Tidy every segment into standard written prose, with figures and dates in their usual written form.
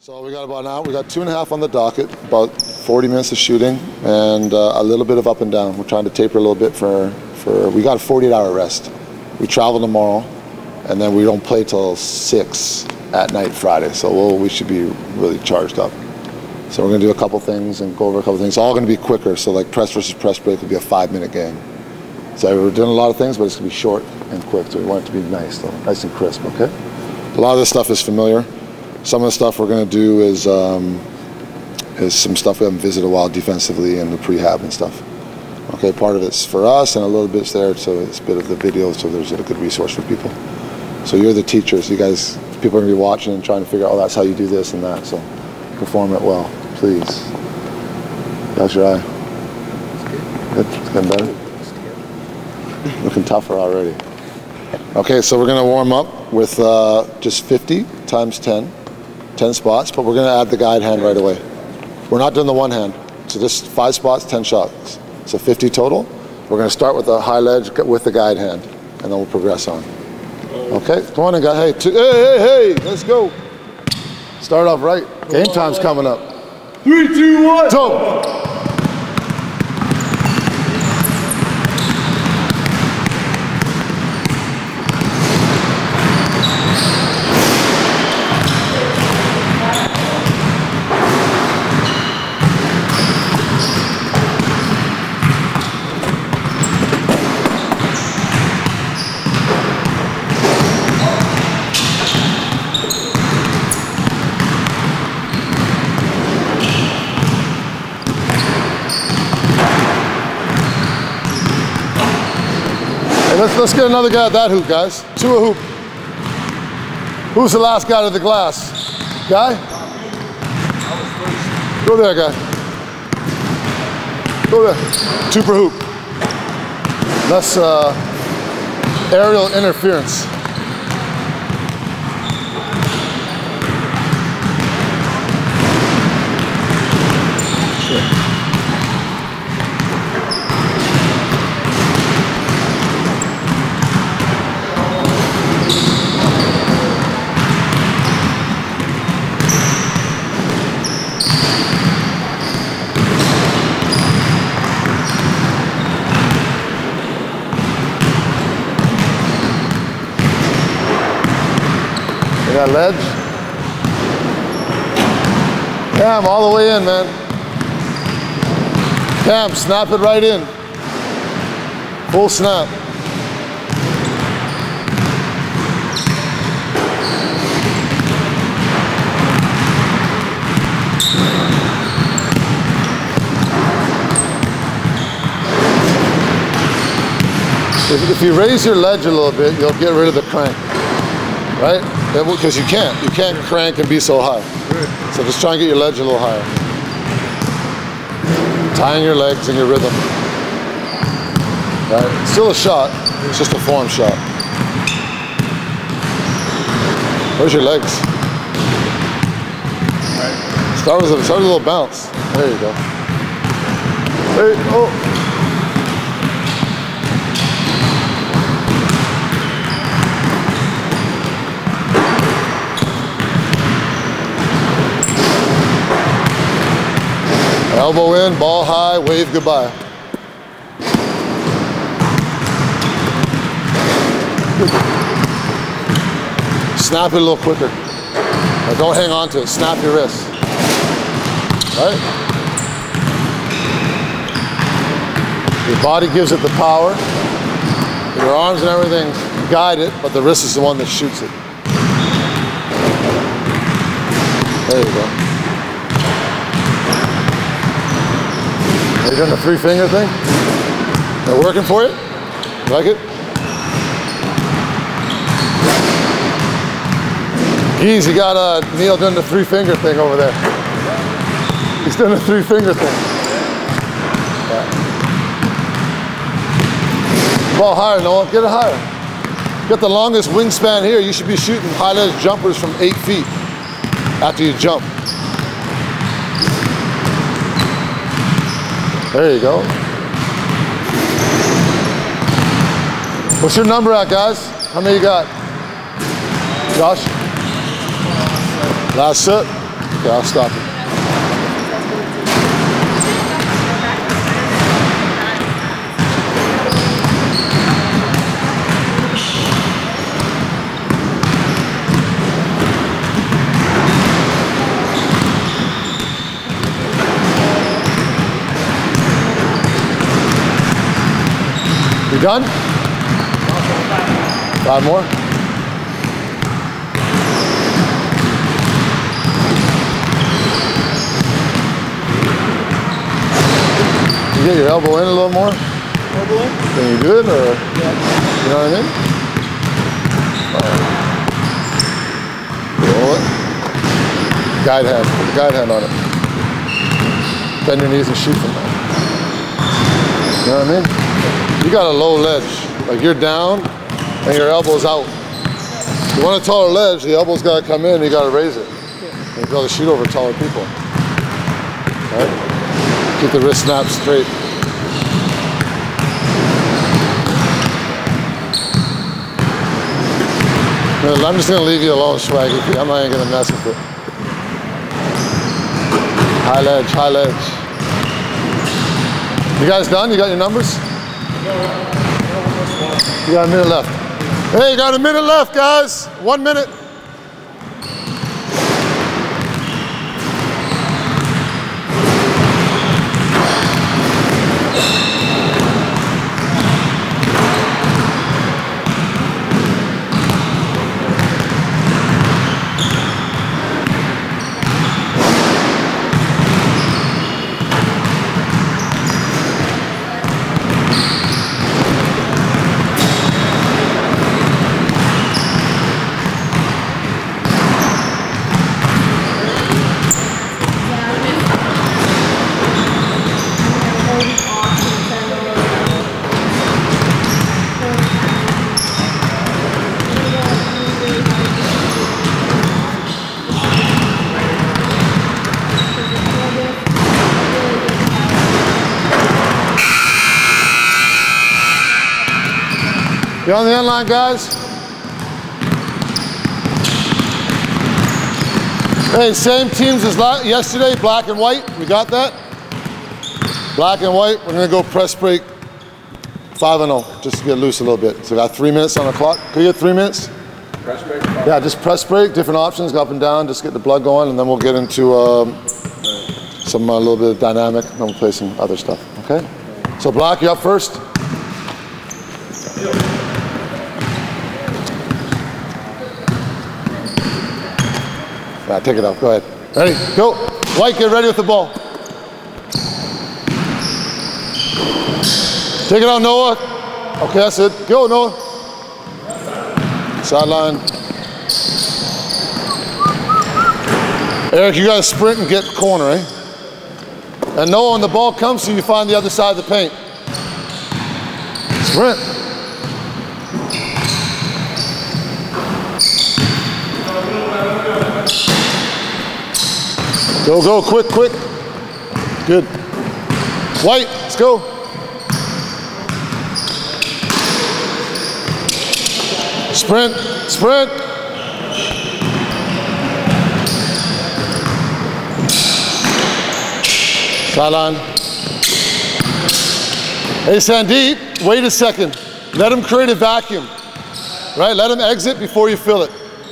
So we got about an hour. We got 2.5 on the docket, about 40 minutes of shooting, and a little bit of up and down. We're trying to taper a little bit for we got a 48-hour rest. We travel tomorrow, and then we don't play till 6 at night Friday. So we should be really charged up. So we're gonna do a couple things and go over a couple things. It's all gonna be quicker. So like press versus press break will be a 5-minute game. So we're doing a lot of things, but it's gonna be short and quick. So we want it to be nice, though, nice and crisp. Okay. A lot of this stuff is familiar. Some of the stuff we're going to do is some stuff we haven't visited a while defensively and the prehab and stuff. Okay, part of it's for us and a little bit's there, so it's a bit of the video, so there's a good resource for people. So you're the teachers. You guys, people are going to be watching and trying to figure out, oh, that's how you do this and that. So perform it well, please. How's your eye? Good. It's getting better. Looking tougher already. Okay, so we're going to warm up with just 50 times 10 spots, but we're going to add the guide hand right away. We're not doing the one hand, so just 5 spots, 10 shots. So 50 total. We're going to start with a high ledge with the guide hand, and then we'll progress on. Okay, come on and go. Hey, let's go. Start off right. Game time's coming up. 3, 2, 1. Go. Let's get another guy at that hoop, guys. 2 a hoop. Who's the last guy to the glass? Guy? Go there, guy. Go there. 2 per hoop. That's aerial interference. That ledge. Cam, all the way in, man. Cam, snap it right in. Full snap. If you raise your ledge a little bit, you'll get rid of the crank, right? Because you can't crank and be so high. So just try and get your ledge a little higher. Tying your legs and your rhythm. Right? It's still a shot, it's just a form shot. Where's your legs? Start with a little bounce. There you go. Hey, oh. Elbow in, ball high, wave goodbye. Snap it a little quicker. Now don't hang on to it, snap your wrist. Right? Your body gives it the power. Your arms and everything guide it, but the wrist is the one that shoots it. There you go. Are you doing the 3-finger thing? They're working for you? You like it? Geez, you got Neil doing the 3-finger thing over there. He's doing the 3-finger thing. Yeah. Ball higher, Noah. Get it higher. Get the longest wingspan here. You should be shooting high ledge jumpers from 8 feet after you jump. There you go. What's your number at, guys? How many you got? Josh? Last set. Okay, I'll stop it. You done? 5 more? You get your elbow in a little more? Elbow in? Then you good, or? Yeah. You know what I mean? Roll it. Guide hand. Put the guide hand on it. Bend your knees and shoot from there. You know what I mean? You got a low ledge. Like you're down and your elbow's out. You want a taller ledge, the elbow's got to come in, you got to raise it. Yeah. You got to shoot over taller people. Right? Keep the wrist snap straight. I'm just going to leave you alone, Swaggy. I'm not even going to mess with it. High ledge, high ledge. You guys done? You got your numbers? You got a minute left. Hey, you got a minute left, guys. 1 minute. You on the end line, guys? Hey, same teams as yesterday, black and white. We got that? Black and white. We're gonna go press break 5-0, just to get loose a little bit. So we got 3 minutes on the clock. Can you get 3 minutes? Press break? Yeah, just press break, different options, go up and down, just get the blood going, and then we'll get into some a little bit of dynamic, and then we'll play some other stuff, okay? So black, you up first? Yeah, take it out, go ahead. Ready, go. White, get ready with the ball. Take it out, Noah. Okay, that's it. Go, Noah. Sideline. Eric, you got to sprint and get corner, eh? And Noah, when the ball comes to you, find the other side of the paint. Sprint. Go, go, quick, quick. Good. White, let's go. Sprint, sprint. Sideline. Hey, Sandeep, wait a second. Let him create a vacuum, right? Let him exit before you fill it.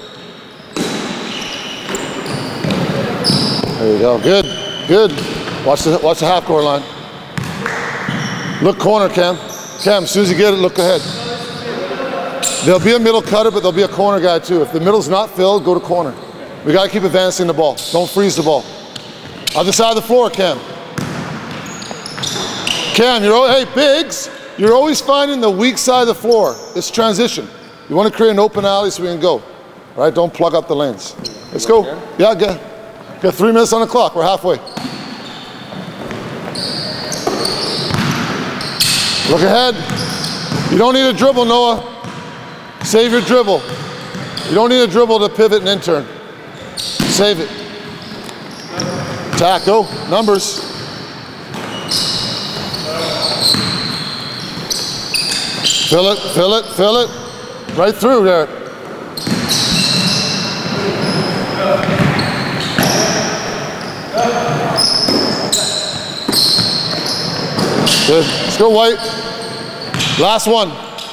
There you go, good, good. Watch the half court line. Look corner, Cam. Cam, as soon as you get it, look ahead. There'll be a middle cutter, but there'll be a corner guy too. If the middle's not filled, go to corner. We gotta keep advancing the ball. Don't freeze the ball. Other side of the floor, Cam. Cam, hey, bigs, you're always finding the weak side of the floor. It's transition. You wanna create an open alley so we can go. All right, don't plug up the lanes. Let's go. Yeah, Got 3 minutes on the clock, we're halfway. Look ahead. You don't need a dribble, Noah. Save your dribble. You don't need a dribble to pivot and intern. Save it. Attack, go, numbers. Fill it, fill it, fill it. Right through there. Good. Let's go, White. Last one.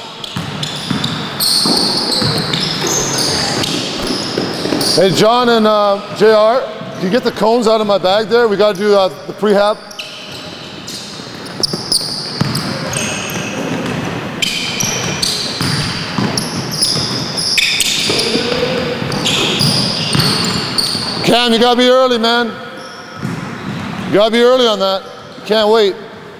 Hey, John and JR, can you get the cones out of my bag there? We got to do the prehab. Cam, you got to be early, man. You got to be early on that. You can't wait.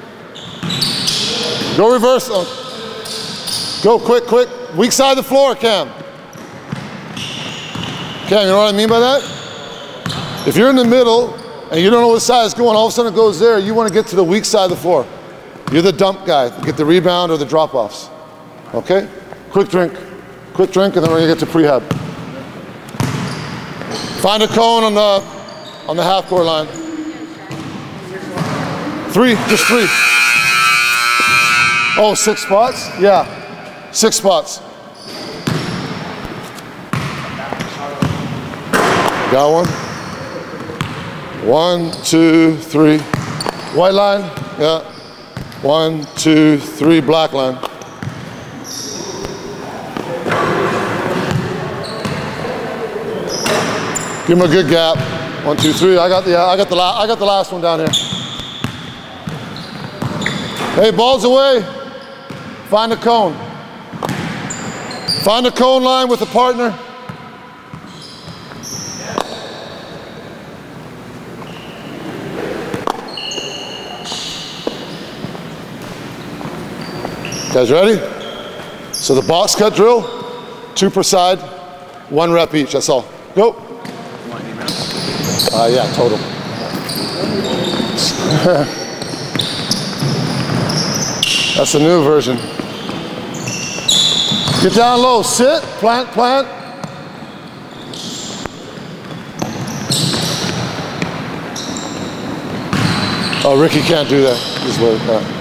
Go reverse. Go quick, quick. Weak side of the floor, Cam. Cam, you know what I mean by that? If you're in the middle and you don't know what side it's going, all of a sudden it goes there, you want to get to the weak side of the floor. You're the dump guy. Get the rebound or the drop-offs. Okay? Quick drink, and then we're going to get to prehab. Find a cone on the half-court line. 3, just 3. Oh, 6 spots? Yeah, 6 spots. Got one? 1, 2, 3. White line? Yeah. 1, 2, 3. Black line. Give him a good gap. 1, 2, 3. I got the last one down here. Hey, balls away. Find a cone. Find a cone line with a partner. Guys ready? So the box cut drill, 2 per side, 1 rep each, that's all. Go. Yeah, total. That's the new version. Get down low, sit, plant, plant. Oh, Ricky can't do that. This way.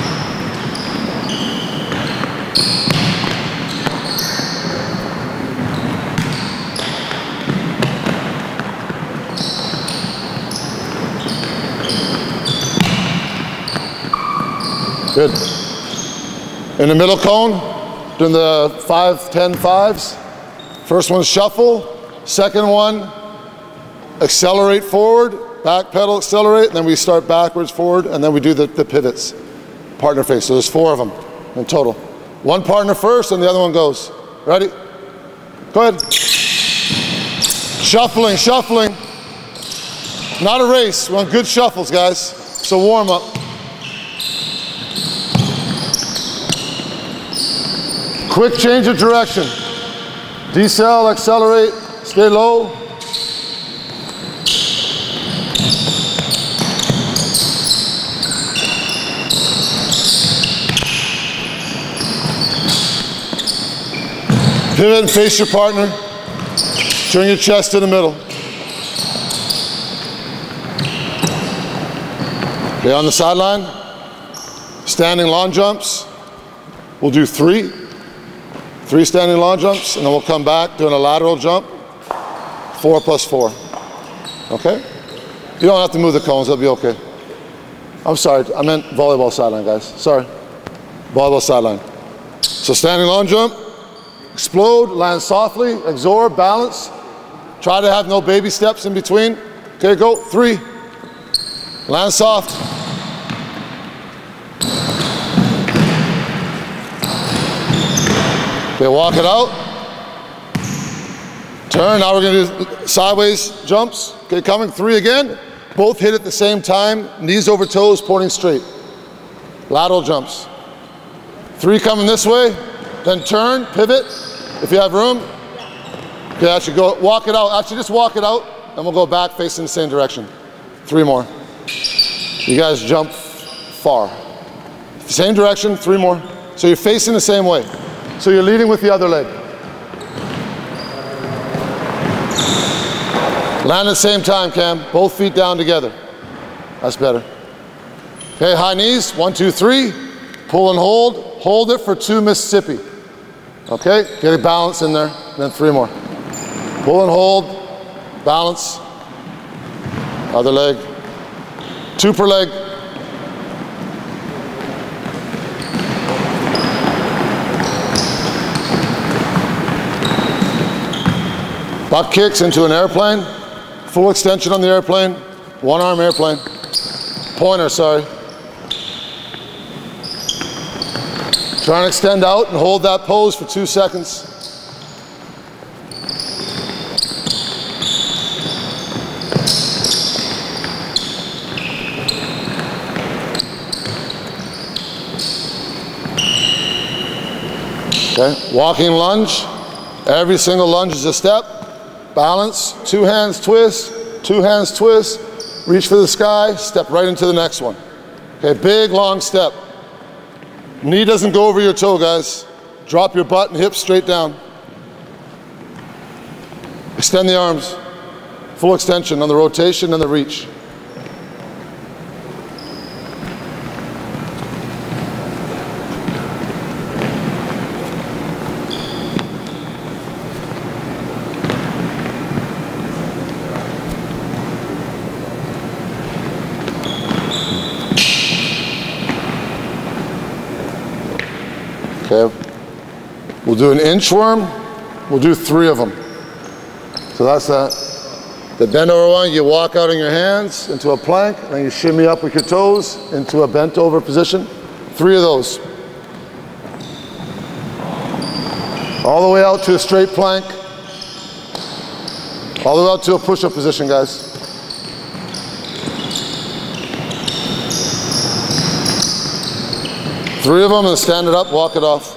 Good. In the middle cone, doing the 5, 10, 5s. First one, shuffle. Second one, accelerate forward, back pedal, accelerate, and then we start backwards, forward, and then we do the pivots. Partner face, so there's 4 of them in total. One partner first, and the other one goes. Ready? Go ahead. Shuffling, shuffling. Not a race, we want good shuffles, guys. So warm up. Quick change of direction. Decel, accelerate, stay low. Pivot and face your partner. Turn your chest to the middle. Okay, on the sideline, standing long jumps. We'll do 3 standing long jumps, and then we'll come back doing a lateral jump, 4 plus 4. Okay? You don't have to move the cones, that'll be okay. I'm sorry, I meant volleyball sideline, guys. Sorry. Volleyball sideline. So standing long jump, explode, land softly, absorb, balance. Try to have no baby steps in between. Okay, go, 3. Land soft. Okay, walk it out. Turn, now we're gonna do sideways jumps. Okay, coming, 3 again. Both hit at the same time, knees over toes, pointing straight. Lateral jumps. 3 coming this way, then turn, pivot, if you have room. Okay, actually go, walk it out. Actually just walk it out, and we'll go back facing the same direction. 3 more. You guys jump far. Same direction, 3 more. So you're facing the same way. So you're leading with the other leg. Land at the same time, Cam. Both feet down together. That's better. Okay, high knees, 1, 2, 3. Pull and hold. Hold it for 2 Mississippi. Okay, get a balance in there, then 3 more. Pull and hold, balance. Other leg. 2 per leg. Butt kicks into an airplane. Full extension on the airplane. One arm airplane. Pointer, sorry. Try and extend out and hold that pose for 2 seconds. Okay, walking lunge. Every single lunge is a step. Balance, 2 hands twist, 2 hands twist. Reach for the sky, step right into the next one. Okay, big long step. Knee doesn't go over your toe, guys. Drop your butt and hips straight down. Extend the arms. Full extension on the rotation and the reach. Okay, we'll do an inchworm. We'll do 3 of them. So that's that. The bend over one, you walk out on your hands into a plank, and then you shimmy up with your toes into a bent over position. 3 of those. All the way out to a straight plank. All the way out to a push-up position, guys. Three of them and stand it up, walk it off.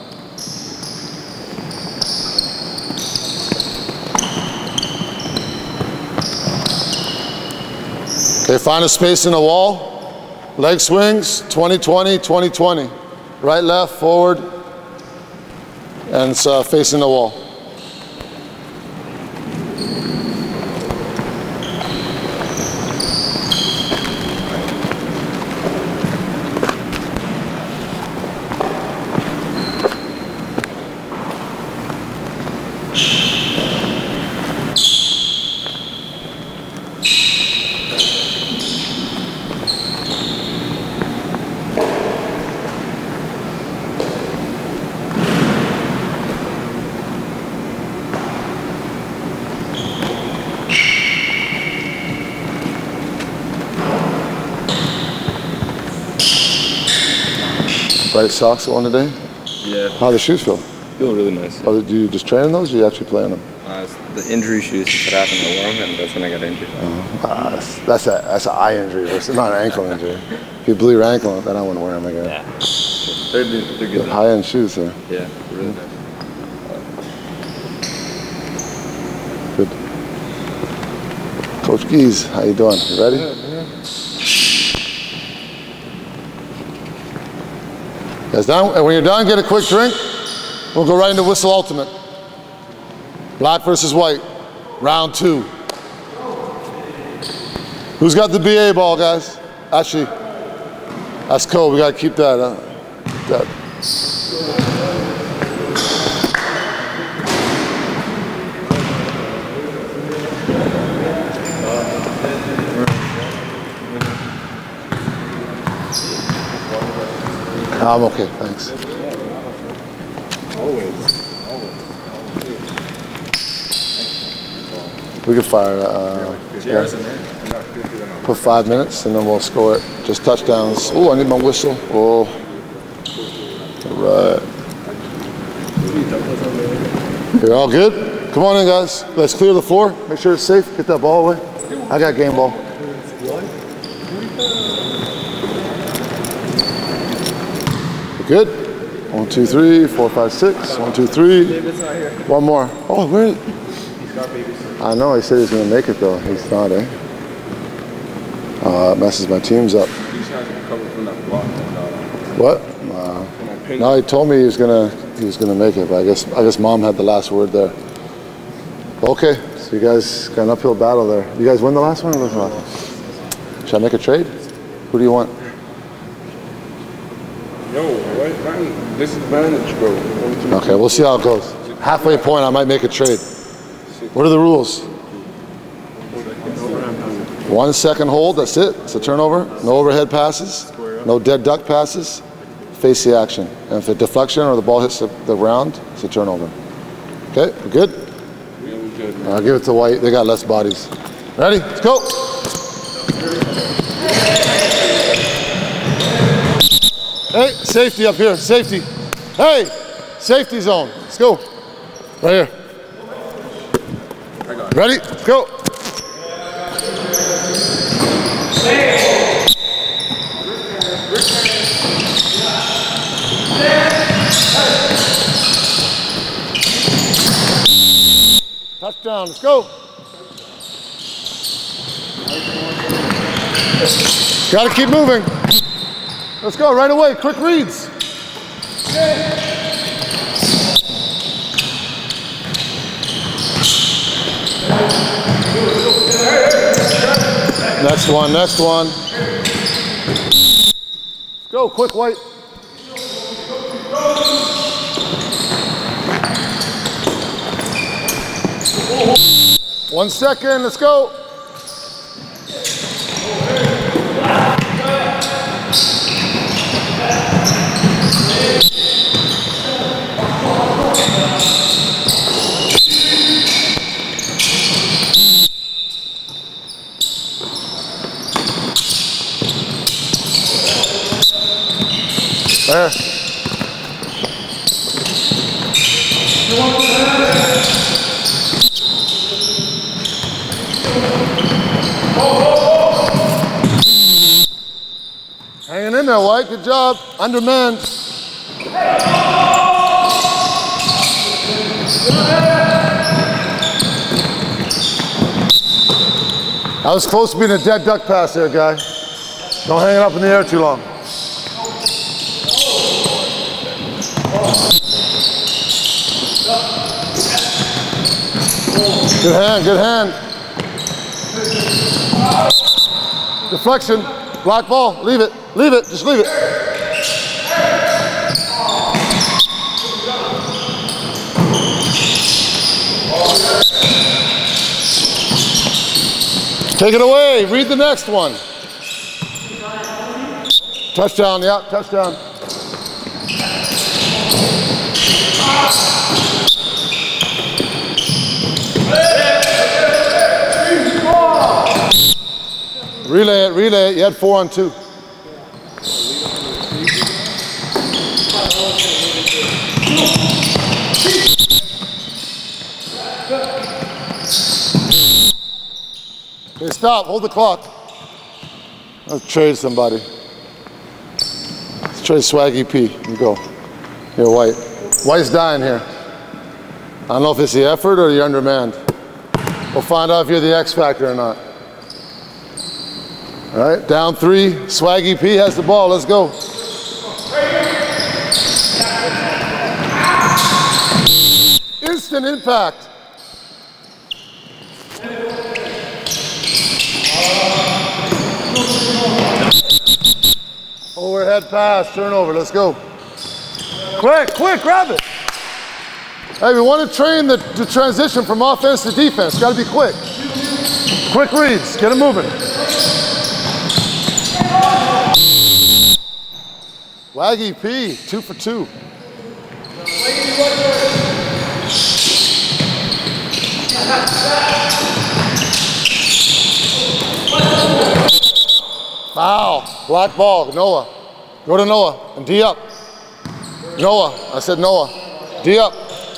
Okay, find a space in the wall. Leg swings, 20-20, 20-20. Right, left, forward, and it's facing the wall. Right socks on today? Yeah. How do the shoes feel? Feel really nice. Oh, do you just train in those or do you actually play in them? The injury shoes that happened to warm, and that's when I got injured. That's an eye injury versus not an ankle injury. If you blew your ankle, then I wouldn't wear them again. Yeah. They're good. High-end shoes, sir. Yeah, really nice. Good. Coach Geese, how you doing? You ready? Yeah. Guys, done? And when you're done, get a quick drink. We'll go right into Whistle Ultimate. Black versus white, round 2. Who's got the BA ball, guys? Actually, that's cool. We gotta keep that. I'm okay, thanks. We could fire put 5 minutes and then we'll score it. Just touchdowns. Oh, I need my whistle. Oh. All right. You're all good? Come on in, guys. Let's clear the floor. Make sure it's safe. Get that ball away. I got game ball. Good. 1, 2, 3, 4, 5, 6. 1, 2, 3. One more. Oh, where is it? I know, he said he's going to make it though. He's not, eh? It messes my teams up. What? No, he told me he was gonna make it, but I guess Mom had the last word there. Okay, so you guys got an uphill battle there. You guys win the last one or lose the last one? Should I make a trade? Who do you want? Yo, what? This is advantage, bro. Okay, we'll see how it goes. Halfway point, I might make a trade. What are the rules? 1 second hold, that's it. It's a turnover. No overhead passes. No dead duck passes. Face the action. And if a deflection or the ball hits the ground, it's a turnover. Okay, we're good? good. I'll give it to White. They got less bodies. Ready? Let's go. Hey, safety up here. Safety. Hey, safety zone. Let's go. Right here. Ready? Let's go. Touchdown. Let's go. Got to keep moving. Let's go right away. Quick reads. Next one, next one. Let's go, quick, White. One second, let's go. There. Hanging in there, White. Good job. Undermanned. I was close to being a dead duck pass there, guy. Don't hang it up in the air too long. Good hand, good hand. Deflection, black ball, leave it, just leave it. Take it away, read the next one. Touchdown, yeah, touchdown. Relay it, you had 4 on 2. Okay, stop, hold the clock. Let's trade somebody. Let's trade Swaggy P, you go. Here, White. White's dying here. I don't know if it's the effort or you're undermanned. We'll find out if you're the X factor or not. All right, down 3, Swaggy P has the ball, let's go. Instant impact. Overhead pass, turnover, let's go. Quick, grab it. Hey, we want to train the transition from offense to defense, got to be quick. Quick reads, get it moving. Swaggy P, 2 for 2. Foul, black ball, Noah. Go to Noah and D up. Noah, I said Noah. D up.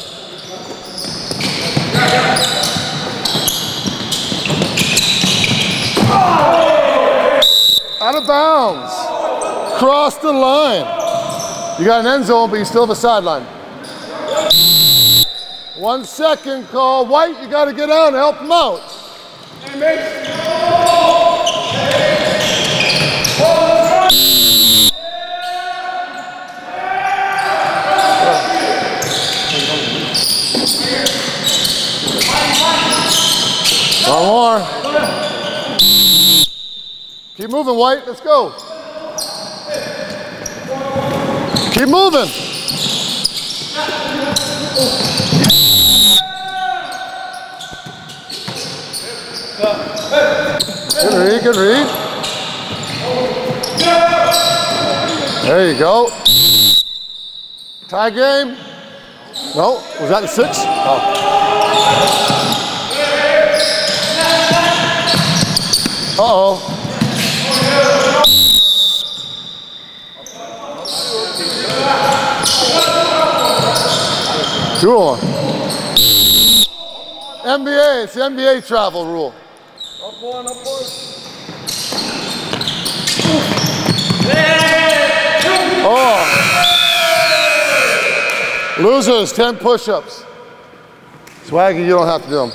Out of bounds. Cross the line. You got an end zone, but you still have a sideline. 1 second call. White, you got to get out and help him out. One more. Keep moving, White. Let's go. Keep moving. Good read. There you go. Tie game. No, was that the 6? Oh. Uh-oh. Two on. NBA, it's the NBA travel rule. Up one, up one. Oh. Losers, 10 push-ups. Swaggy, you don't have to do them.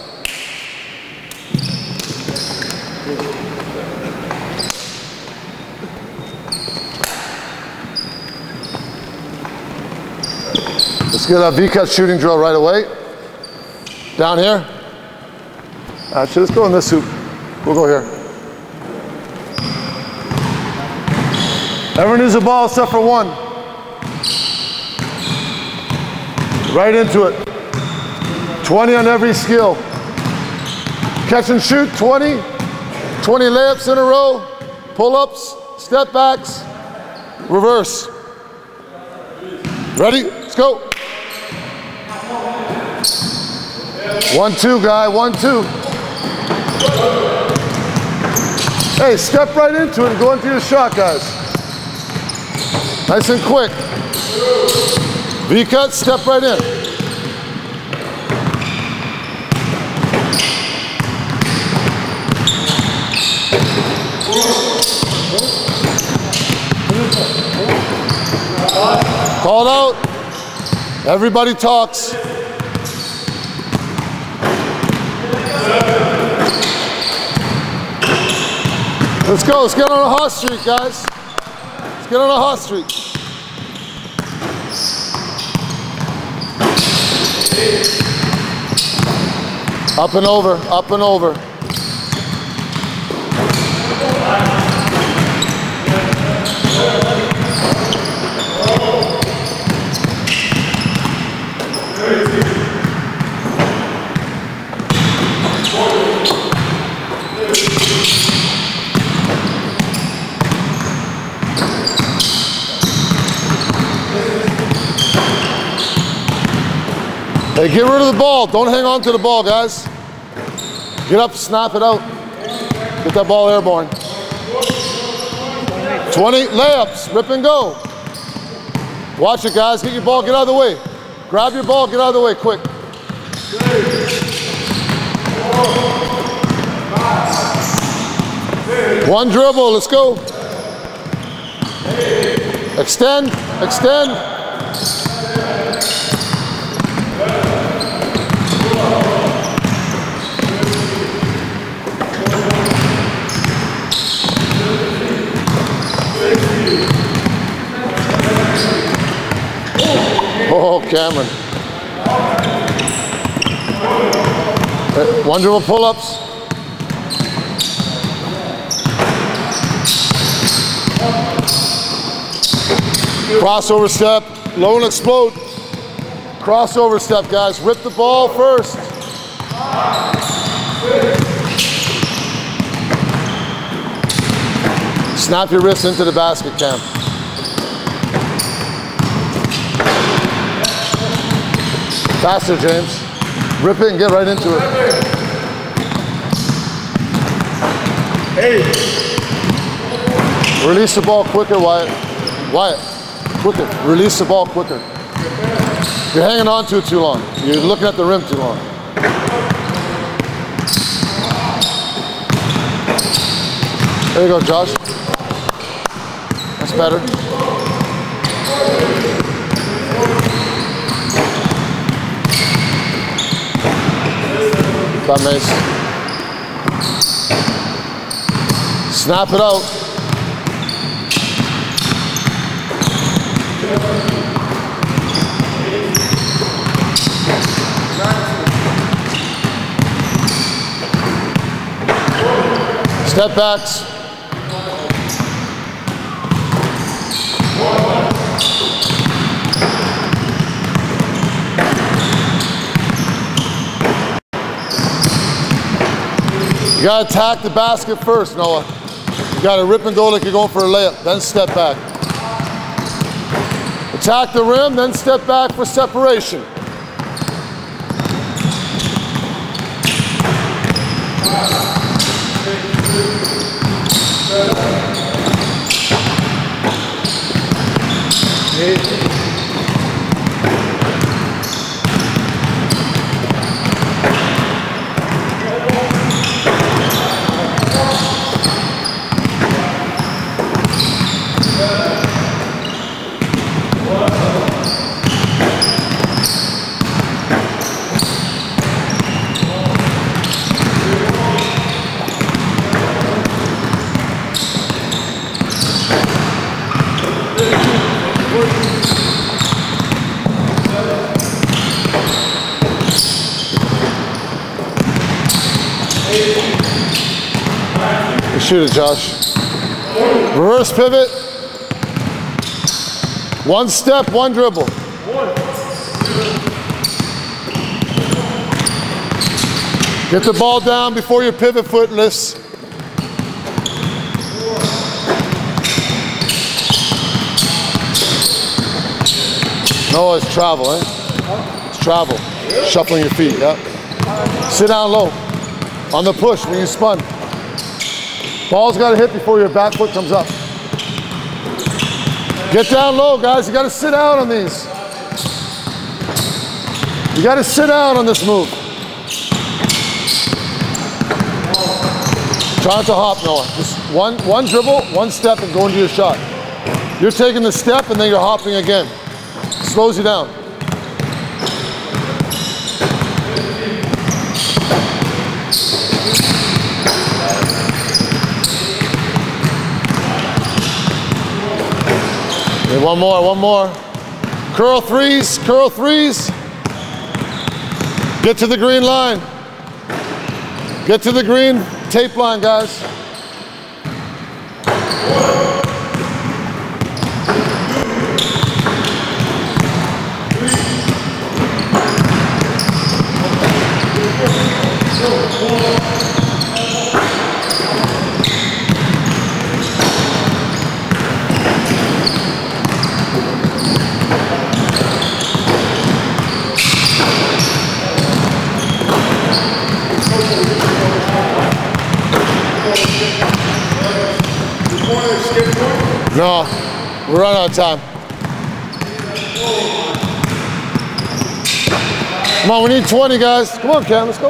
Let's get a V-cut shooting drill right away. Down here. Actually, let's go in this hoop. We'll go here. Everyone needs a ball except for one. Right into it. 20 on every skill. Catch and shoot, 20. 20 layups in a row. Pull-ups, step backs, reverse. Ready? Let's go. 1-2, guy, 1-2. Hey, step right into it and go into your shot, guys. Nice and quick. V-cut, step right in. Called out. Everybody talks. Let's go. Let's get on a hot streak, guys. Let's get on a hot streak. Up and over, up and over. Hey, get rid of the ball. Don't hang on to the ball, guys. Get up, snap it out. Get that ball airborne. 20 layups, rip and go. Watch it, guys. Get your ball, get out of the way. Grab your ball, get out of the way, quick. One dribble, let's go. Extend, extend. Oh, Cameron. One dribble pull-ups. Crossover step, low and explode. Crossover step, guys. Rip the ball first. Snap your wrist into the basket, Cam. Faster, James. Rip it and get right into it. Hey. Release the ball quicker, Wyatt. Wyatt, quicker. Release the ball quicker. You're hanging on to it too long. You're looking at the rim too long. There you go, Josh. That's better. That Mace. Snap it out. Step backs. You gotta attack the basket first, Noah. You gotta rip and go like you're going for a layup, then step back. Attack the rim, then step back for separation. Shoot it, Josh. Reverse pivot. One step, one dribble. Get the ball down before your pivot foot lifts. No, it's travel, eh? It's travel. Shuffling your feet, yeah. Sit down low. On the push when you spun. Ball's got to hit before your back foot comes up. Get down low, guys. You got to sit down on these. You got to sit down on this move. Try not to hop, Noah. Just one dribble, one step, and go into your shot. You're taking the step, and then you're hopping again. Slows you down. Okay, one more. Curl threes, curl threes. Get to the green line. Get to the green tape line, guys. No, we're running out of time. Come on, we need 20, guys. Come on, Cam, let's go.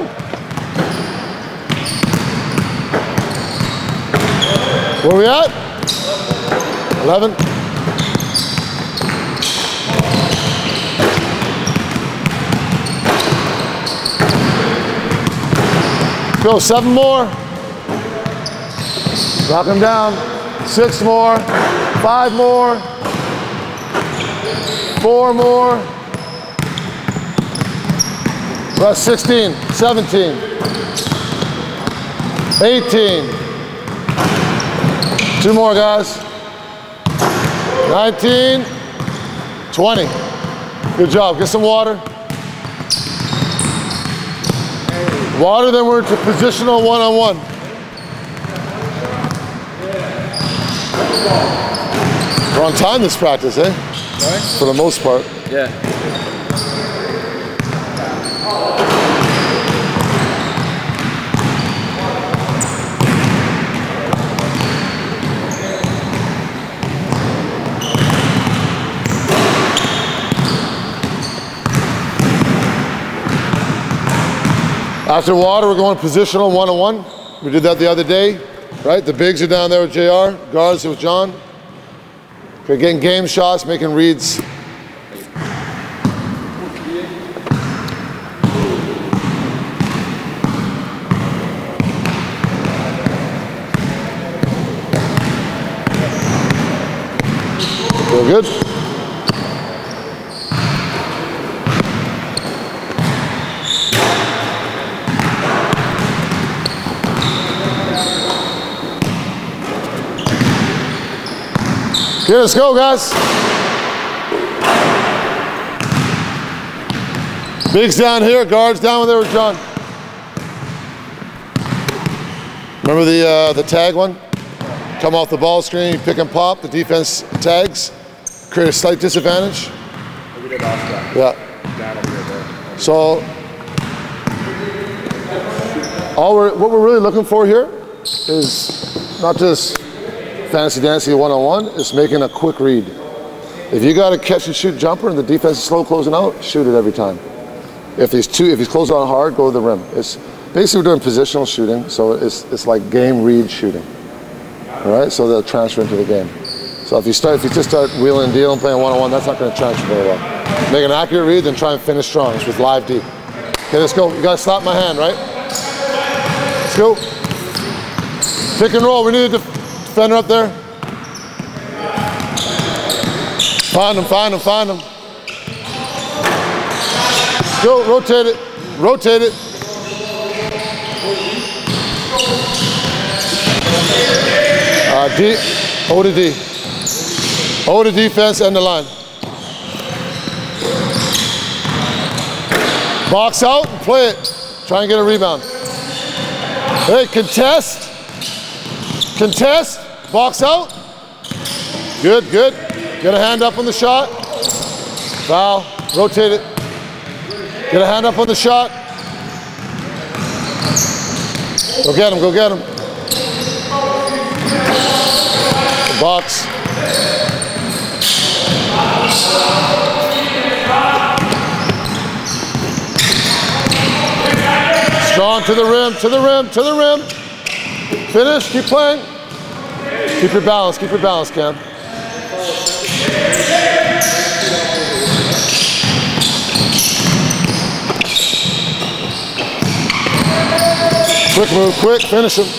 Where we at? 11. Go, 7 more. Knock him down. 6 more. 5 more. 4 more. That's 16, 17, 18. 2 more, guys. 19, 20. Good job. Get some water. Water, then we're into positional one-on-one. We're on time this practice, eh? Sorry? For the most part. Yeah. After water, we're going positional one-on-one. We did that the other day, right? The bigs are down there with JR, guards with John. Okay, getting game shots, making reads. Feel good? Okay, let's go, guys. Bigs down here, guards down there with John. Remember the tag one? Come off the ball screen, you pick and pop, the defense tags, create a slight disadvantage. We did off that. Yeah. So, what we're really looking for here is not just fancy dancy one-on-one, it's making a quick read. If you got a catch and shoot jumper and the defense is slow closing out, shoot it every time. If he's closed out hard, go to the rim. It's basically we're doing positional shooting, so it's like game read shooting. All right, so they'll transfer into the game. So if you just start wheeling and dealing, playing one-on-one, that's not going to transfer very well. Make an accurate read, then try and finish strong. It's with live D. Okay, let's go. You got to slap my hand, right? Let's go. Pick and roll. We need a defender up there. Find him, find him, find him. Go, rotate it, rotate it. D, O to D. O to defense, end the line. Box out and play it. Try and get a rebound. Hey, contest. Contest, box out. Good, good. Get a hand up on the shot. Foul, rotate it. Get a hand up on the shot. Go get him, go get him. The box. Strong to the rim, to the rim, to the rim. Finish, keep playing. Keep your balance, Cam. Quick move, quick, finish him.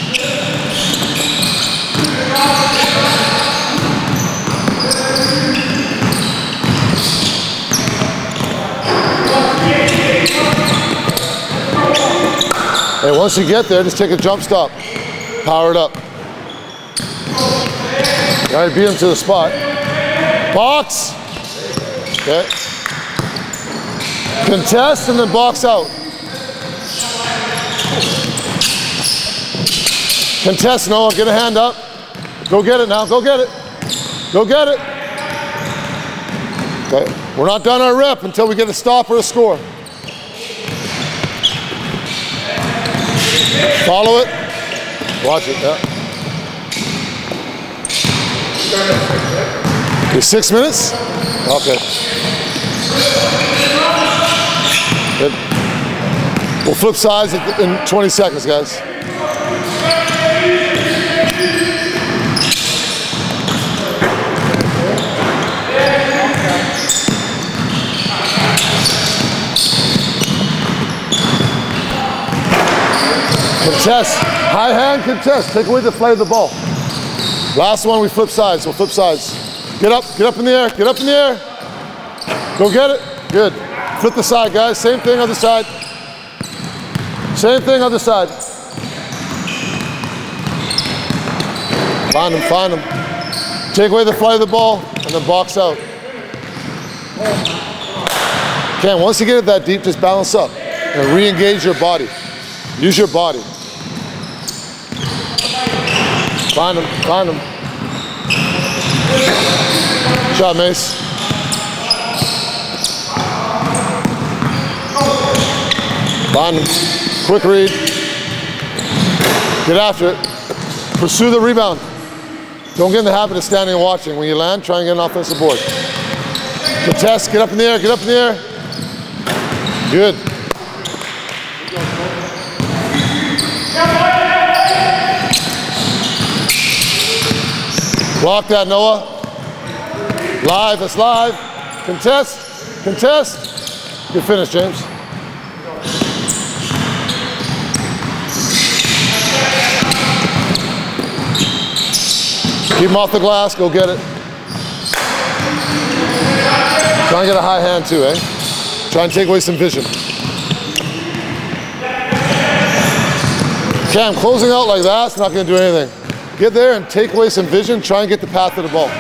Hey, once you get there, just take a jump stop. Power it up. You gotta beat him to the spot. Box. Okay. Contest and then box out. Contest, Noah, get a hand up. Go get it now, go get it. Go get it. Okay, we're not done our rep until we get a stop or a score. Follow it. Watch it, yeah. Okay, 6 minutes? Okay. Good. We'll flip sides in 20 seconds, guys. Contest, high hand contest. Take away the flight of the ball. Last one, we flip sides, we'll flip sides. Get up in the air, get up in the air. Go get it, good. Flip the side, guys, same thing other side. Same thing other side. Find him, find him. Take away the flight of the ball and then box out. Cam, once you get it that deep, just balance up and re-engage your body. Use your body. Find him, find him. Shot, Mace. Find him. Quick read. Get after it. Pursue the rebound. Don't get in the habit of standing and watching. When you land, try and get an offensive board. Contest, get up in the air, get up in the air. Good. Block that, Noah. Live, that's live. Contest, contest. Good finish, James. Keep him off the glass, go get it. Try and get a high hand too, eh? Try and take away some vision. Cam, closing out like that's not gonna do anything. Get there and take away some vision, try and get the path of the ball.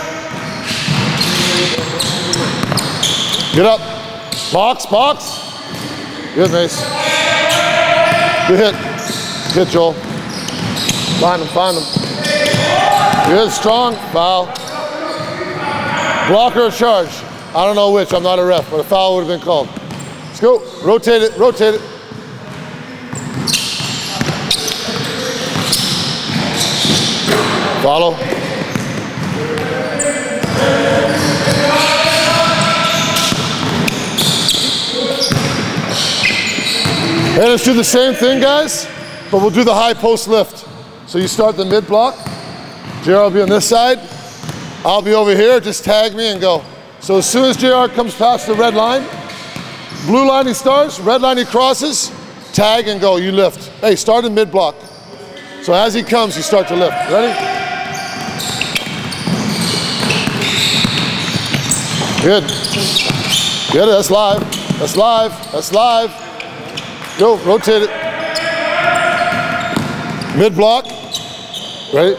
Get up. Box, box. Good, Mace. Good hit. Hit, Joel. Find him, find him. Good, strong, foul. Blocker or charge? I don't know which, I'm not a ref, but a foul would have been called. Let's go, rotate it, rotate it. Follow. Okay, let's do the same thing, guys, but we'll do the high post lift. So you start the mid block. JR will be on this side. I'll be over here. Just tag me and go. So as soon as JR comes past the red line, blue line he starts, red line he crosses, tag and go. You lift. Hey, start in mid block. So as he comes, you start to lift. Ready? Good. Get it. That's live. That's live. That's live. Go. Rotate it. Mid block. Ready?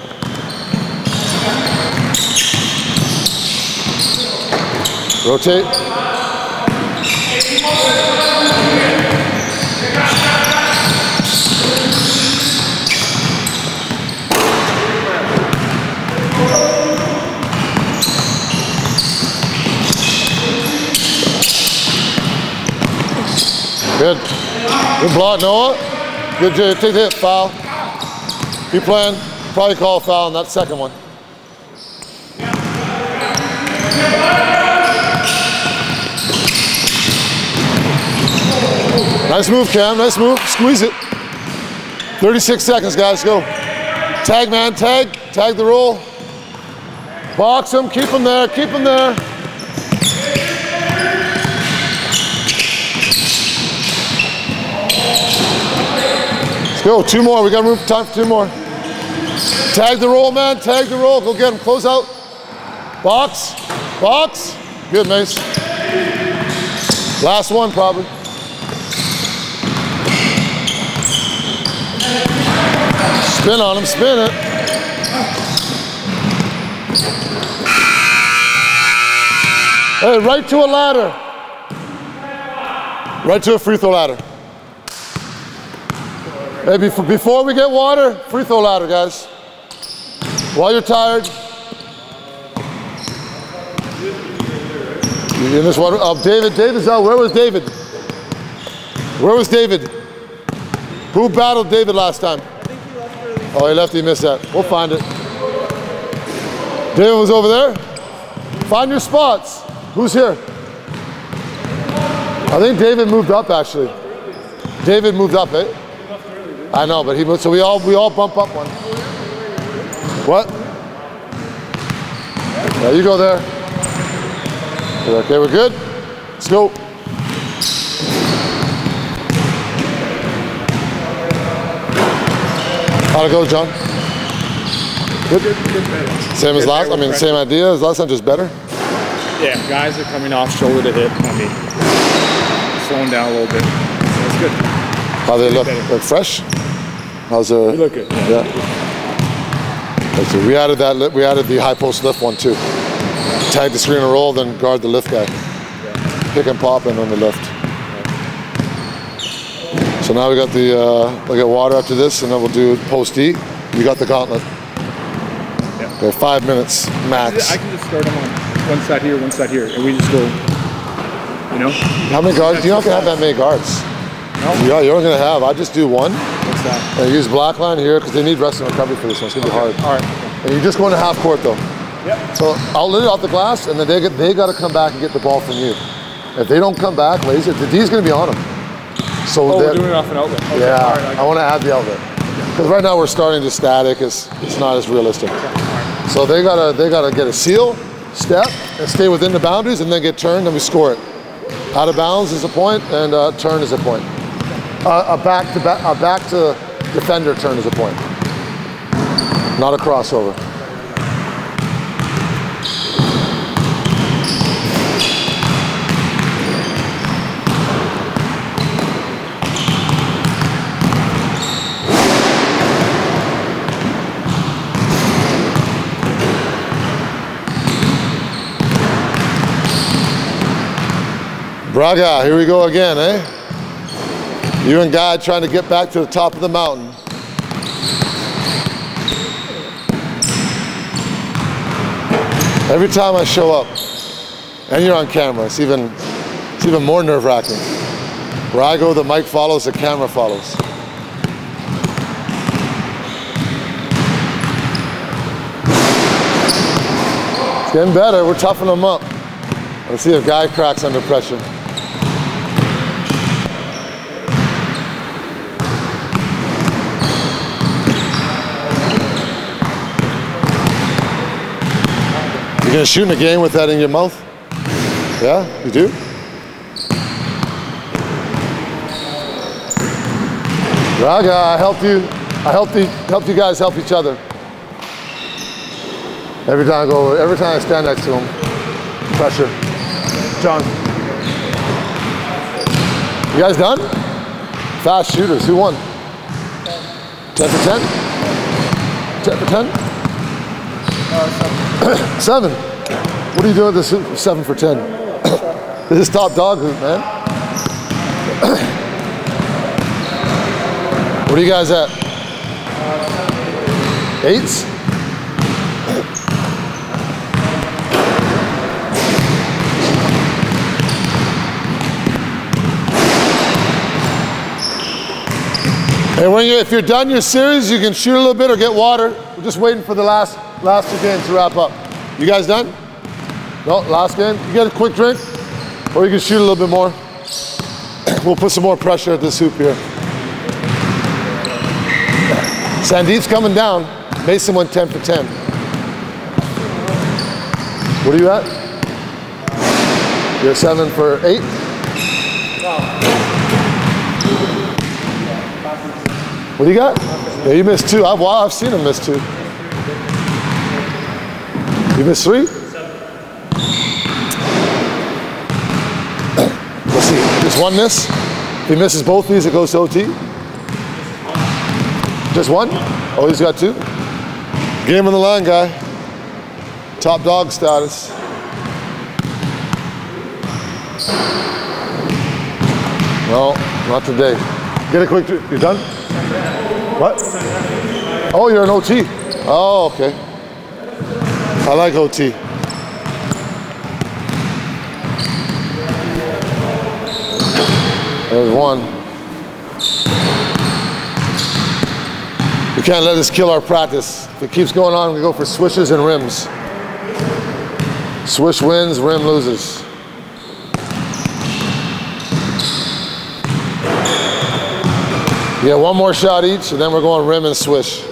Rotate. Good. Good block, Noah. Good, take the hit, foul. Keep playing. Probably call a foul on that second one. Nice move, Cam. Nice move. Squeeze it. 36 seconds, guys. Go. Tag, man. Tag. Tag the roll. Box him. Keep him there. Keep him there. Let's go. Two more. We got room for time for two more. Tag the roll, man. Tag the roll. Go get him. Close out. Box. Box. Good, Mace. Last one, probably. Spin on him, spin it. Hey, right to a ladder. Right to a free throw ladder. Hey, before we get water, free throw ladder, guys. While you're tired. You in this water? Oh, David's out. Where was David? Where was David? Who battled David last time? Oh, he left, he missed that. We'll find it. David was over there. Find your spots. Who's here? I think David moved up, actually. David moved up, eh? I know, but he moved, so we all bump up one. What? Yeah, you go there. Okay, we're good? Let's go. How'd it go, John? Good? Same as last, I mean, same idea as last time, just better? Yeah, guys are coming off shoulder to hip. I mean, slowing down a little bit. So it's good. How they look? Look fresh? How's their? You look good. Yeah. So we added that. We added the high post lift one too. Tag the screen and roll, then guard the lift guy. Yeah. Pick and pop and on the lift. Yeah. So now we got the. We'll get water after this, and then we'll do post E. You got the gauntlet. Yeah. Okay, 5 minutes max. I can just start them on one side here, and we just go. You know. How many guards? You're not gonna have that many guards. No. Yeah, you're only gonna have. I just do one. What's that? And use black line here because they need rest and recovery for this one. It's gonna be hard. All right. And you just go into half court though. Yep. So I'll let it off the glass, and then they got to come back and get the ball from you. If they don't come back, lazy, the D's gonna be on them. So we're doing it off an outlet. Okay. Yeah, Right, I want to add the outlet because right now we're starting to static. It's not as realistic. Okay. Right. So they gotta get a seal, step, and stay within the boundaries, and then get turned, and we score it. Out of bounds is a point, and turn is a point. A back to defender turn is a point. Not a crossover. Braga, here we go again, eh? You and Guy trying to get back to the top of the mountain. Every time I show up, and you're on camera, it's even more nerve-wracking. Where I go, the mic follows, the camera follows. It's getting better, we're toughing them up. Let's see if Guy cracks under pressure. You gonna shoot in a game with that in your mouth? Yeah, you do? Raga, I helped you. I helped you guys help each other. Every time I stand next to him, pressure. John. You guys done? Fast shooters. Who won? 10 for 10? 10 for 10? 7. What are you doing with this 7 for 10? This is top dog hoop, man. What are you guys at? 8s? And if you're done your series, you can shoot a little bit or get water. We're just waiting for the last 2 games to wrap up. You guys done? No, last game. You get a quick drink, or you can shoot a little bit more. We'll put some more pressure at this hoop here. Sandeep's coming down. Mason went 10 for 10. What are you at? You're 7 for 8? What do you got? Yeah, you missed 2. I've seen him miss 2. You missed 3? Let's see. Just 1 miss. If he misses both these, it goes to OT. Just 1? Oh, he's got 2. Game on the line, guy. Top dog status. No, not today. Get a quick. You done? What? Oh, you're an OT. Oh, okay. I like OT. There's 1. We can't let this kill our practice. If it keeps going on, we go for swishes and rims. Swish wins, rim loses. Yeah, 1 more shot each, and then we're going rim and swish.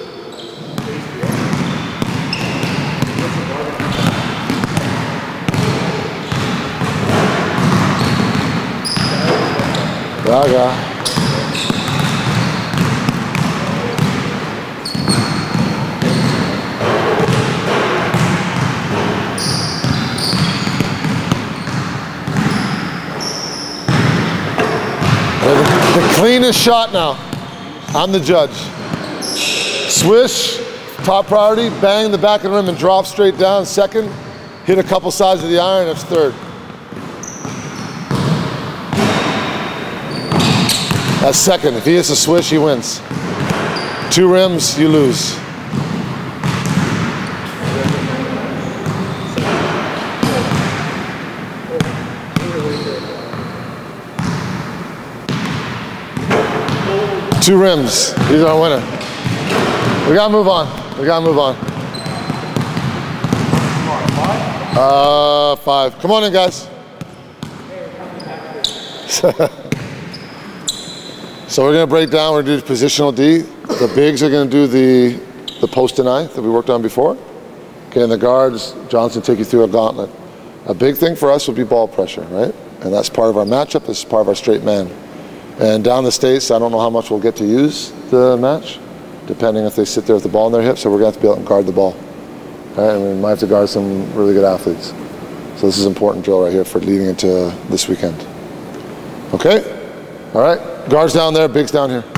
Raga. The cleanest shot now. I'm the judge. Swish, top priority, bang the back of the rim and drop straight down. 2nd, hit a couple sides of the iron, that's 3rd. That's 2nd. If he hits a swish, he wins. 2 rims, you lose. Two rims. He's our winner. We gotta move on. We gotta move on. 5. Come on in, guys. So we're gonna break down. We're gonna do positional D. The bigs are gonna do the post deny that we worked on before. Okay, and the guards, Johnson take you through a gauntlet. A big thing for us would be ball pressure, right? And that's part of our matchup. This is part of our straight man. And down the States, I don't know how much we'll get to use the match, depending if they sit there with the ball in their hips, or we're going to have to be able to guard the ball. All right? And we might have to guard some really good athletes. So this is an important drill right here for leading into this weekend. Okay? All right? Guards down there, bigs down here.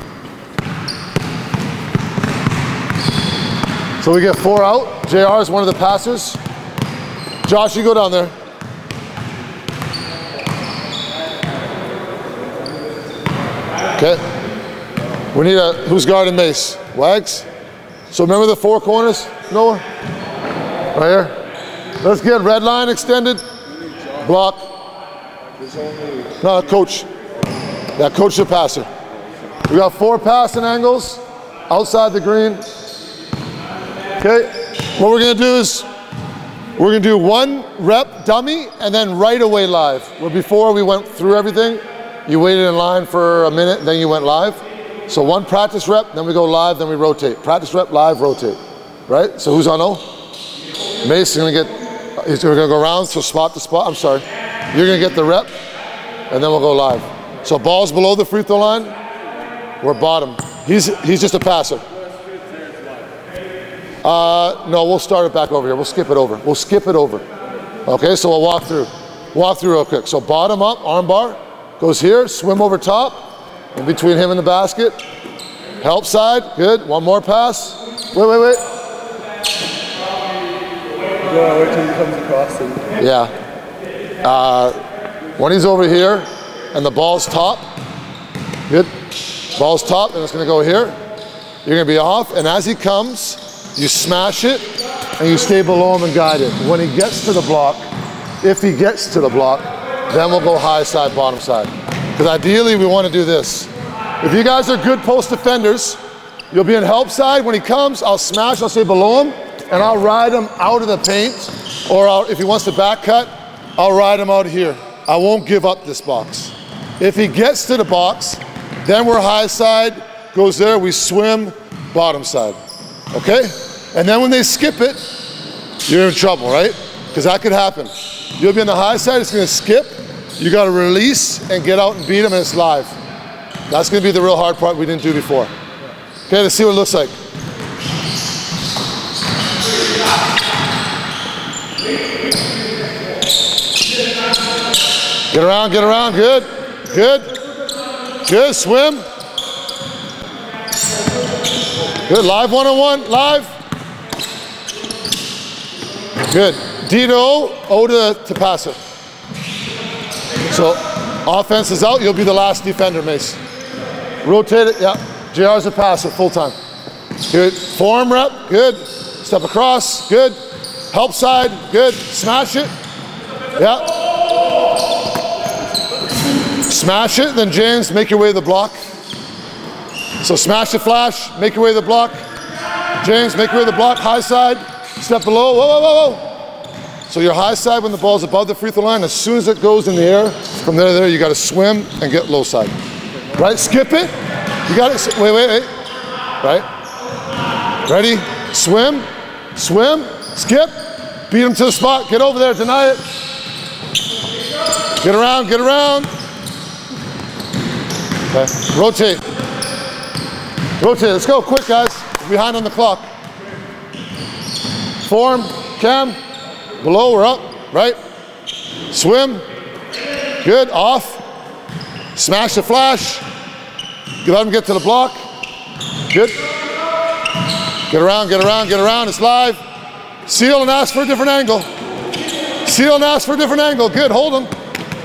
So we get 4 out. JR is one of the passers. Josh, you go down there. Okay. We need who's guarding Mace? Wags? So remember the 4 corners, Noah? Right here. Let's get red line extended. Block. No, coach. Yeah, coach the passer. We got 4 passing angles outside the green. Okay. What we're gonna do is we're gonna do 1 rep dummy and then right away live. Where before we went through everything, you waited in line for a minute, then you went live. So 1 practice rep, then we go live, then we rotate. Practice rep, live, rotate. Right? So who's on O? Mace is gonna get We're gonna go around, so spot to spot. I'm sorry. You're gonna get the rep, and then we'll go live. So ball's below the free throw line. We're bottom. He's just a passer. No, we'll start it back over here. We'll skip it over. We'll skip it over. Okay, so we'll walk through. Walk through real quick. So bottom up, arm bar, goes here, swim over top, in between him and the basket. Help side, good. One more pass. Wait. Yeah, wait till he comes across and Yeah. When he's over here and the ball's top, good. Ball's top and it's gonna go here. You're gonna be off, and as he comes, you smash it and you stay below him and guide it. When he gets to the block, if he gets to the block, then we'll go high side, bottom side. Because ideally we wanna do this. If you guys are good post defenders, you'll be in help side. When he comes, I'll smash, I'll stay below him, and I'll ride him out of the paint, or if he wants to back cut, I'll ride him out here. I won't give up this box. If he gets to the box, then we're high side, goes there, we swim, bottom side, okay? And then when they skip it, you're in trouble, right? Because that could happen. You'll be on the high side, it's gonna skip, you gotta release and get out and beat him, and it's live. That's gonna be the real hard part we didn't do before. Okay, let's see what it looks like. Get around, good, good, swim. Good, live one-on-one, live. Good, D to O to passer. So, offense is out, you'll be the last defender, Mace. Rotate it, yeah. JR's a passer, full time. Good, form rep, good. Step across, good. Help side, good. Smash it, yeah. Smash it, then James, make your way to the block. So smash the flash, make your way to the block. James, make your way to the block, high side, step below, whoa. So your high side when the ball's above the free throw line, as soon as it goes in the air, from there to there, you gotta swim and get low side. Right, skip it. You got it, wait. Right? Ready? Swim, skip, beat him to the spot, get over there, deny it. Get around. Okay, rotate, let's go, quick guys, behind on the clock. Form, cam, below, we're up, right? Swim, good, off, smash the flash, let him get to the block, good. Get around, it's live. Seal and ask for a different angle. Good, hold him.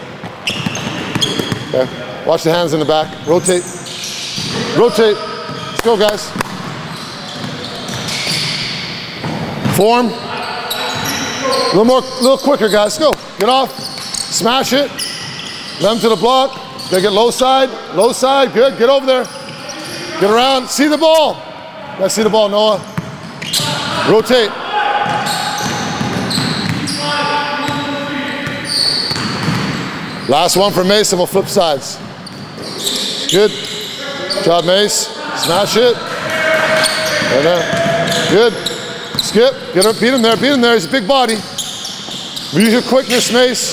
Okay, watch the hands in the back, rotate. Let's go guys. Form. A little quicker guys, go. Get off, smash it. Let him to the block. They get low side, good, get over there. Get around, see the ball. Let's see the ball, Noah. Rotate. Last one for Mace, and we'll flip sides. Good job, Mace. Smash it. Right there. Good. Skip. Beat him there. He's a big body. Use your quickness, Mace.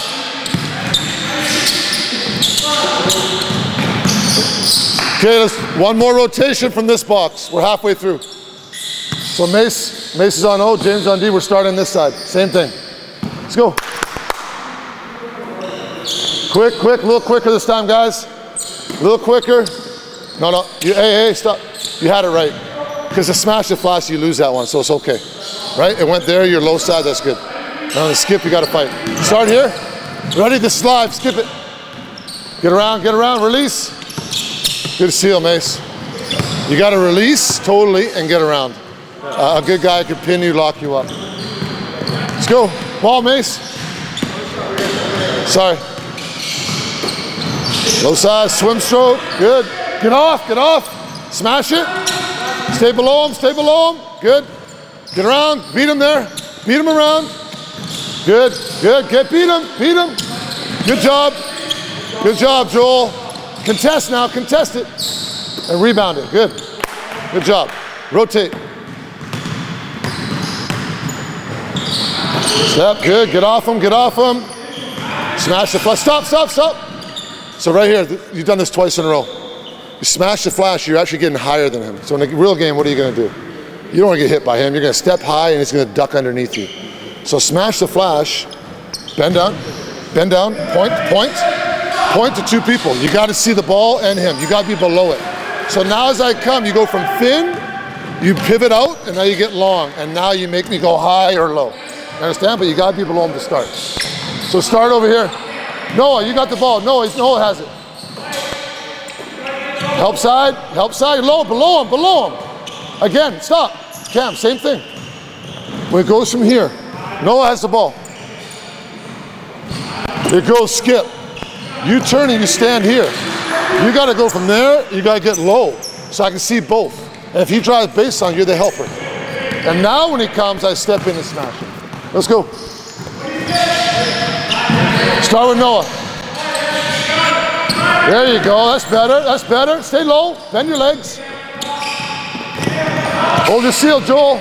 Okay, let's one more rotation from this box. We're halfway through. So Mace is on O, James on D. We're starting this side. Same thing. Let's go. Quick, a little quicker this time, guys. A little quicker. No, hey, stop. You had it right. Because the smash the flash, you lose that one, so it's okay. Right? It went there, your low side, that's good. Now on the skip, you gotta fight. Start here. Ready? This is live, skip it. Get around, release. Good seal, Mace. You gotta release totally and get around. A good guy could pin you, lock you up. Let's go. Ball, Mace. Sorry. Low side, swim stroke, good. Get off. Smash it. Stay below him, good. Get around, beat him there. Beat him around. Good, beat him. Good job, Joel. Contest now, contest it. And rebound it, good job. Rotate. Step, good, get off him, get off him. Smash the flash, stop, stop, stop. So right here, you've done this twice in a row. You smash the flash, you're actually getting higher than him. So in a real game, what are you gonna do? You don't wanna get hit by him. You're gonna step high and he's gonna duck underneath you. So smash the flash, bend down, point, point, point to two people. You gotta see the ball and him. You gotta be below it. So now as I come, you go from thin, you pivot out, and now you get long. And now you make me go high or low. You understand? But you gotta be below him to start. So start over here. Noah, you got the ball. Noah has it. Help side, low, below him. Again, stop. Cam, same thing. When it goes from here, Noah has the ball. It goes skip. You turn and you stand here. You gotta go from there, you gotta get low, so I can see both. And if he drives baseline, you're the helper. And now when he comes, I step in and smash him. Let's go. Start with Noah. There you go, that's better, that's better. Stay low, bend your legs. Hold your seal, Joel.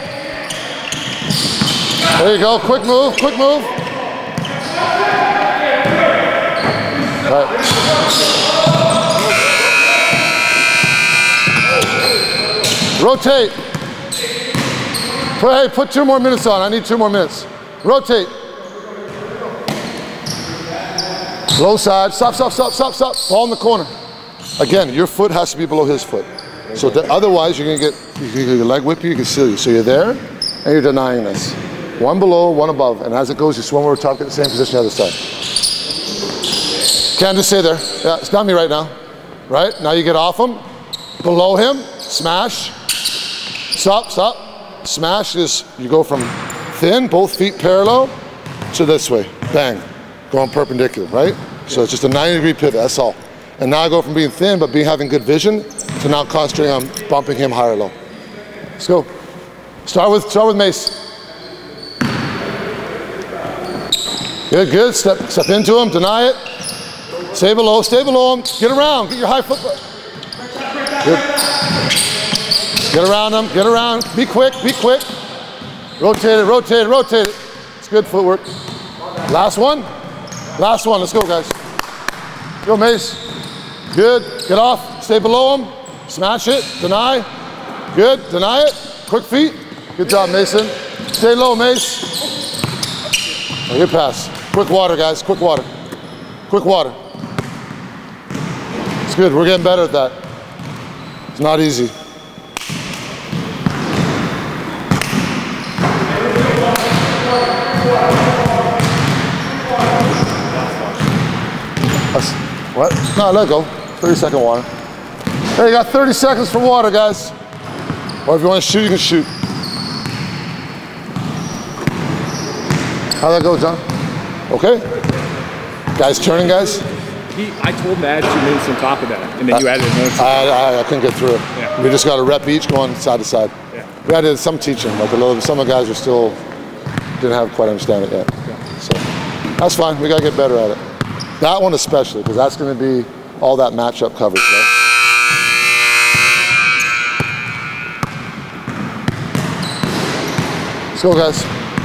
There you go, quick move, quick move. All right. Rotate. Put 2 more minutes on, I need 2 more minutes. Rotate. Low side, stop. Ball in the corner. Again, your foot has to be below his foot. So otherwise you're gonna get your leg whip you can seal you. So you're there and you're denying this. 1 below, 1 above. And as it goes, you swim over top, get the same position the other side. Can't just stay there. Yeah, it's not me right now. Right, now you get off him, below him, smash. Stop. Smash is, you go from thin, both feet parallel, to this way, bang. Going perpendicular, right? So it's just a 90-degree pivot, that's all. And now I go from being thin, but having good vision, to now concentrating on bumping him higher low. Let's go. Start with Mace. Good, step into him, deny it. Stay below him, get around, get your high foot. Good. Get around him, be quick. Rotate it. It's good footwork. Last one, let's go guys. Go Mace. Good, get off, stay below him, smash it, deny. Good, deny it, quick feet. Good job, Mason. Stay low, Mace. Good pass. Quick water, guys, quick water. It's good, we're getting better at that. It's not easy. What? No, let go. 30-second water. Hey, you got 30 seconds for water, guys. Or if you want to shoot, you can shoot. How'd that go, John? Okay? Guys turning, guys? I told him to add 2 minutes on top of that, and then you added another 2. I couldn't get through it. Yeah. We just got a rep each going side to side. Yeah. We had some teaching, like some of the guys didn't have quite understand it yet. Yeah. So that's fine, we gotta get better at it. That one especially, because that's gonna be all that matchup coverage, right? Let's go, guys.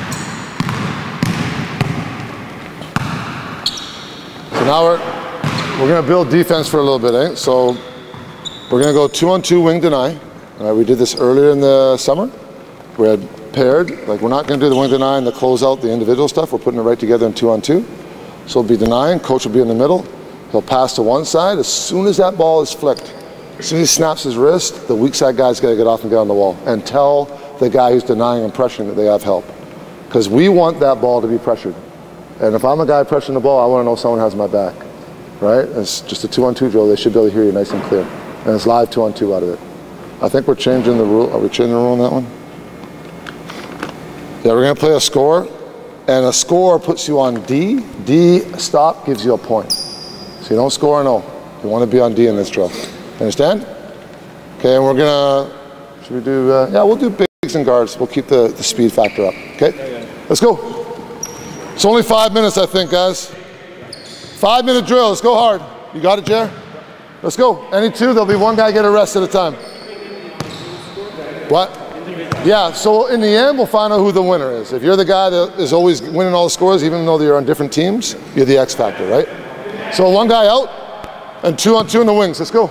So now we're gonna build defense for a little bit, eh? So we're gonna go 2-on-2 wing deny. We did this earlier in the summer. We had paired, like we're not gonna do the wing deny and the close out, the individual stuff. We're putting it right together in 2-on-2. So it'll be denying, coach will be in the middle. He'll pass to one side. As soon as that ball is flicked, as soon as he snaps his wrist, the weak side guy's gotta get off and get on the wall and tell the guy who's denying and pressuring that they have help. Because we want that ball to be pressured. And if I'm a guy pressuring the ball, I wanna know someone has my back, right? It's just a 2-on-2 drill. They should be able to hear you nice and clear. And it's live 2-on-2 out of it. I think we're changing the rule. Are we changing the rule on that one? Yeah, we're gonna play a score. And a score puts you on D. D stop gives you a point. So you don't score, no. You want to be on D in this drill. Understand? Okay, and we're gonna, should we do, yeah, we'll do bigs and guards. We'll keep the speed factor up, okay? Let's go. It's only 5 minutes, I think, guys. 5-minute drill, let's go hard. You got it, Jer? Let's go. Any 2, there'll be 1 guy get a rest at a time. What? Yeah, so in the end, we'll find out who the winner is. If you're the guy that is always winning all the scores, even though you're on different teams, you're the X factor, right? So one guy out, and 2-on-2 in the wings. Let's go.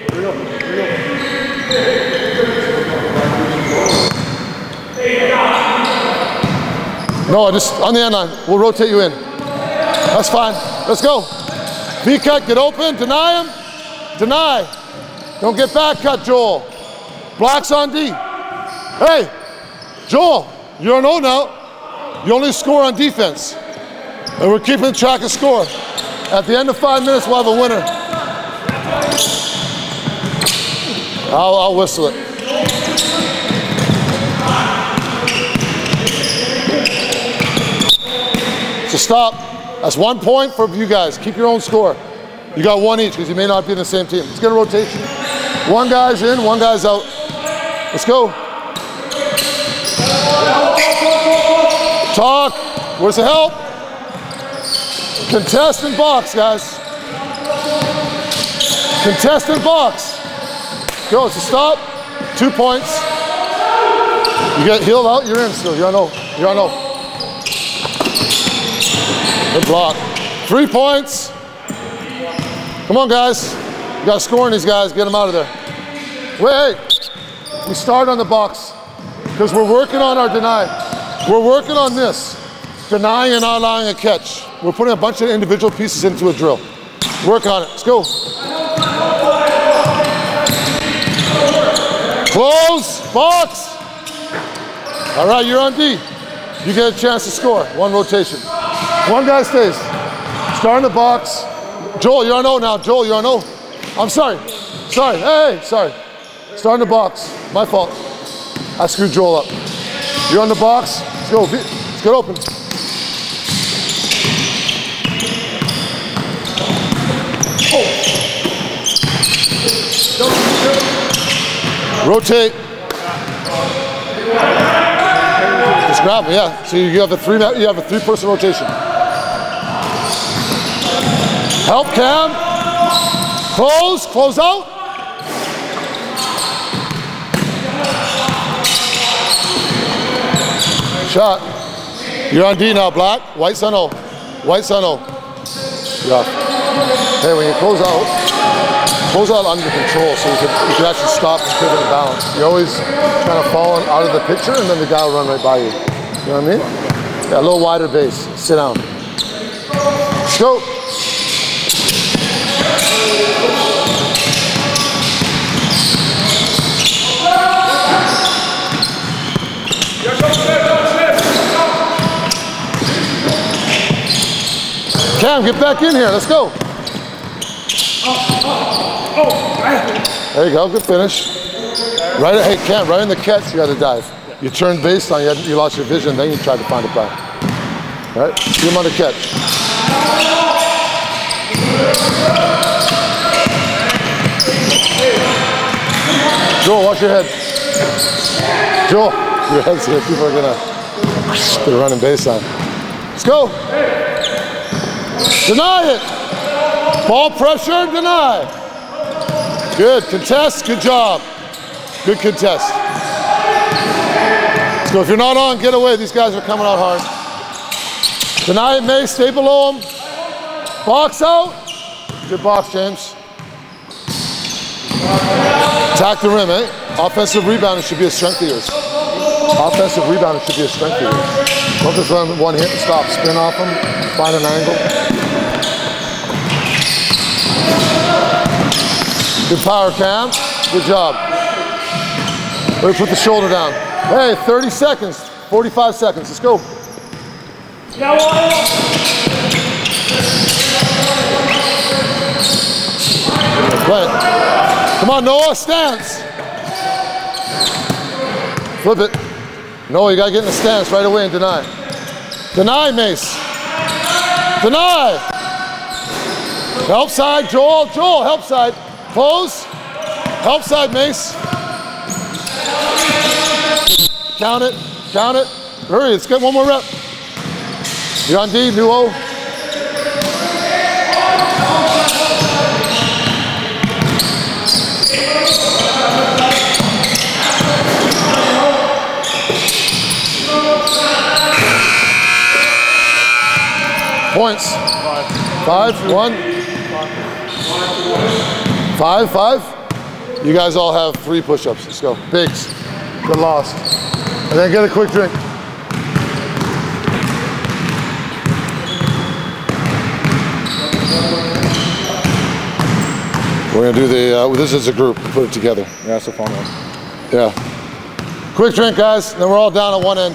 No, just on the end line. We'll rotate you in. That's fine. Let's go. V-cut, get open, deny him. Deny. Don't get back cut, Joel. Blocks on D. Hey, Joel, you're on O now. You only score on defense. And we're keeping track of score. At the end of 5 minutes, we'll have a winner. I'll whistle it. So stop. That's 1 point for you guys. Keep your own score. You got one each because you may not be in the same team. Let's get a rotation. One guy's in, one guy's out. Let's go. Talk. Where's the help? Contestant box, guys. Contestant box. Go, it's a stop. 2 points. You get healed out, you're in still. You're on O. You're on O. Good block. 3 points. Come on, guys. You got to score on these guys. Get them out of there. Wait. We start on the box because we're working on our deny. We're working on this. Denying and not allowing a catch. We're putting a bunch of individual pieces into a drill. Work on it. Let's go. Close. Box. All right, you're on D. You get a chance to score. One rotation. One guy stays. Start in the box. Joel, you're on O now. Joel, you're on O. I'm sorry. Sorry. Hey, sorry. Start in the box. My fault. I screwed Joel up. You're on the box. Let's go. Let's get open. Rotate. Just grab him, yeah. So you have a three-person rotation. Help, Cam. Close out. Shot. You're on D now, Black. White's on O. White's on O. Yeah. Hey, when you close out under control so you can actually stop and pivot and balance. You're always kind of falling out of the picture and then the guy will run right by you. You know what I mean? Yeah, a little wider base. Sit down. Let's go. Cam, get back in here. Let's go. There you go. Good finish. Right. Hey, Cam, right in the catch, you got to dive. You turned base on, you lost your vision, then you tried to find it back. All right. See him on the catch. Joel, watch your head. Joel, your head's here. People are gonna put a running base on. Let's go. Deny it. Ball pressure, deny. Good, contest, good job. Good contest. Let's go, if you're not on, get away. These guys are coming out hard. Deny it, May, stay below him. Box out. Good box, James. Attack the rim, eh? Offensive rebounding should be a strength of yours. Offensive rebounding should be a strength of yours. Don't just run one hit and stop. Spin off them, find an angle. Good power, Cam. Good job. We're gonna put the shoulder down. Hey, 30 seconds, 45 seconds. Let's go. Right. Come on, Noah, stance. Flip it. Noah, you gotta get in the stance right away and deny. Deny, Mace. Deny. Help side, Joel. Joel, help side. Close. Help side, Mace. Count it. Count it. Hurry, let's get one more rep. You're on D, new O. Points. 5, 1. 5, 5. You guys all have 3 push-ups. Let's go. Bigs. Good loss. And then get a quick drink. We're gonna do the, this is a group, put it together. Yeah, that's a fun one. Yeah. Quick drink, guys, then we're all down at one end.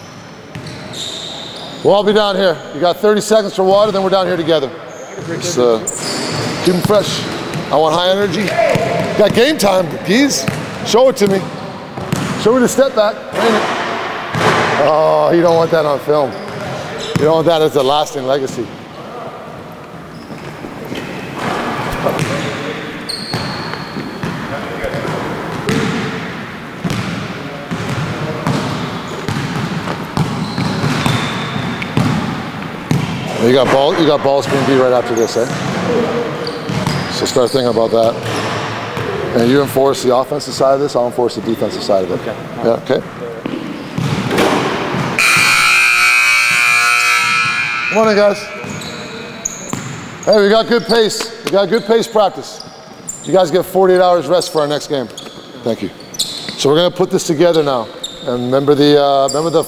We'll all be down here. You got 30 seconds for water, then we're down here together. Just, keep them fresh. I want high energy. Got game time, Keys. Show it to me. Show me the step back. Oh, you don't want that on film. You don't want that as a lasting legacy. You got ball screen B right after this, eh? So start thinking about that. And you enforce the offensive side of this, I'll enforce the defensive side of it. Okay. Yeah, okay. Come on in, guys. Hey, we got good pace. We got good pace practice. You guys get 48 hours rest for our next game. Thank you. So we're gonna put this together now. And remember the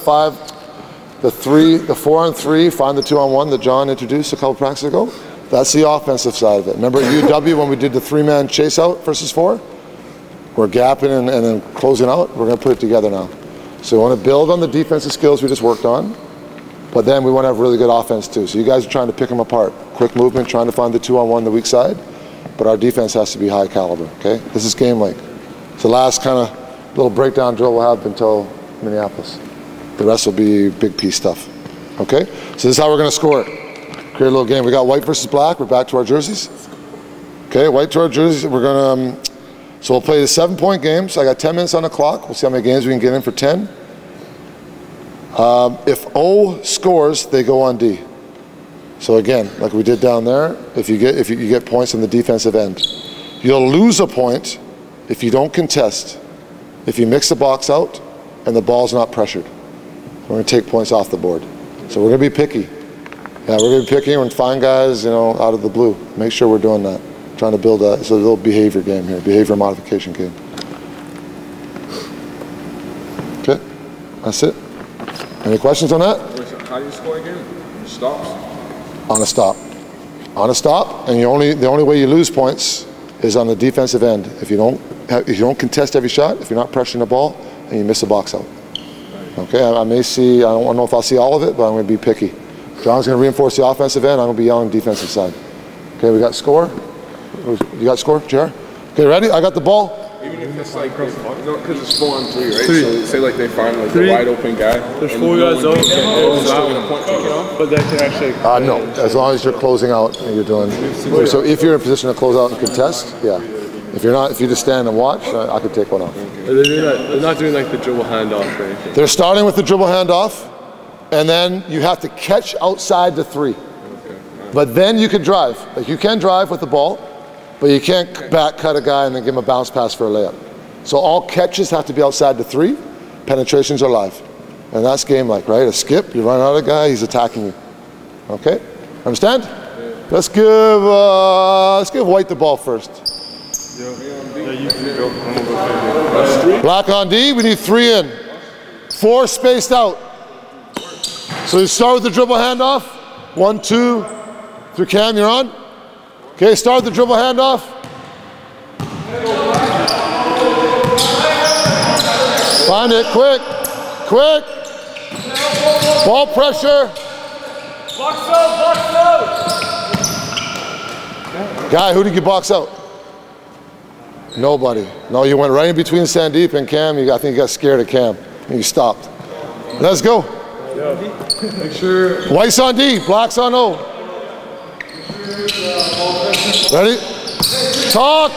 4-on-3, find the 2-on-1 that John introduced a couple practices ago? That's the offensive side of it. Remember at UW when we did the 3-man chase out versus 4? We're gapping and then closing out. We're gonna put it together now. So we wanna build on the defensive skills we just worked on, but then we wanna have really good offense too. So you guys are trying to pick them apart. Quick movement, trying to find the 2-on-1, the weak side, but our defense has to be high caliber, okay? This is game length. It's the last kind of little breakdown drill we'll have until Minneapolis. The rest will be big piece stuff, okay? So this is how we're gonna score it. Create a little game. We got white versus black. We're back to our jerseys. Okay, white to our jerseys. We're gonna, so we'll play the 7-point games. I got 10 minutes on the clock. We'll see how many games we can get in for 10. If O scores, they go on D. So again, like we did down there, if you get points on the defensive end. You'll lose a point if you don't contest, if you mix the box out and the ball's not pressured. We're gonna take points off the board. So we're gonna be picky. Yeah, we're gonna be picky and find guys, you know, out of the blue. Make sure we're doing that. Trying to build it's a little behavior game here, behavior modification game. Okay, that's it. Any questions on that? How do you score again? Stops? On a stop. On a stop, and the only way you lose points is on the defensive end. If you don't contest every shot, if you're not pressuring the ball, and you miss a box out. Okay, I may see, I don't know if I'll see all of it, but I'm going to be picky. John's going to reinforce the offensive end, I'm going to be yelling defensive side. Okay, we got score. You got score, JR? Okay, ready? I got the ball. Even if it's like, because it's 4-on-3, right? So say like they find like a wide open guy. There's 4 guys out, but that can actually. No, as long as you're closing out and you're doing. So if you're in a position to close out and contest, yeah. If you're not, if you just stand and watch, I could take one off. They're not doing like the dribble handoff or anything. They're starting with the dribble handoff, and then you have to catch outside the 3. But then you can drive. Like you can drive with the ball, but you can't back cut a guy and then give him a bounce pass for a layup. So all catches have to be outside the 3. Penetrations are live. And that's game like, right? A skip, you run out of a guy, he's attacking you. Okay? Understand? Yeah. Let's give White the ball first. Black on D, we need 3 in. 4 spaced out. So you start with the dribble handoff. 1, 2, through Cam, you're on. Okay, start the dribble handoff. Find it, quick, quick. Ball pressure. Box out. Guy, who did you box out? Nobody. No, you went right in between Sandeep and Cam. I think you got scared of Cam and you stopped. Let's go. Make sure. White's on D, black's on O. Ready? Talk.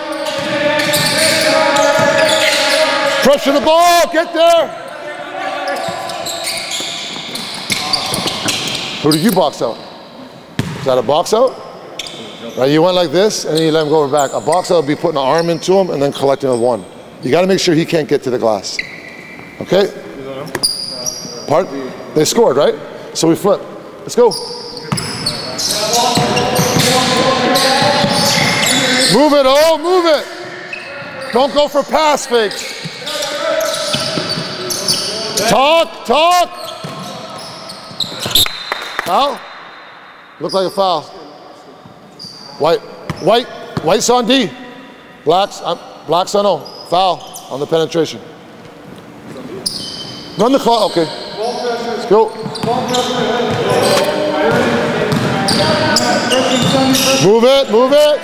Pressure the ball, get there. Who did you box out? Is that a box out? Right, you went like this and then you let him go over back. A box out would be putting an arm into him and then collecting with 1. You got to make sure he can't get to the glass. Okay? Part? They scored, right? So we flip. Let's go. Move it, oh, move it. Don't go for pass fakes. Talk, talk. Foul? Looked like a foul. White's on D. Black's on O. Foul on the penetration. Run the clock, okay. Let's go. Move it, move it.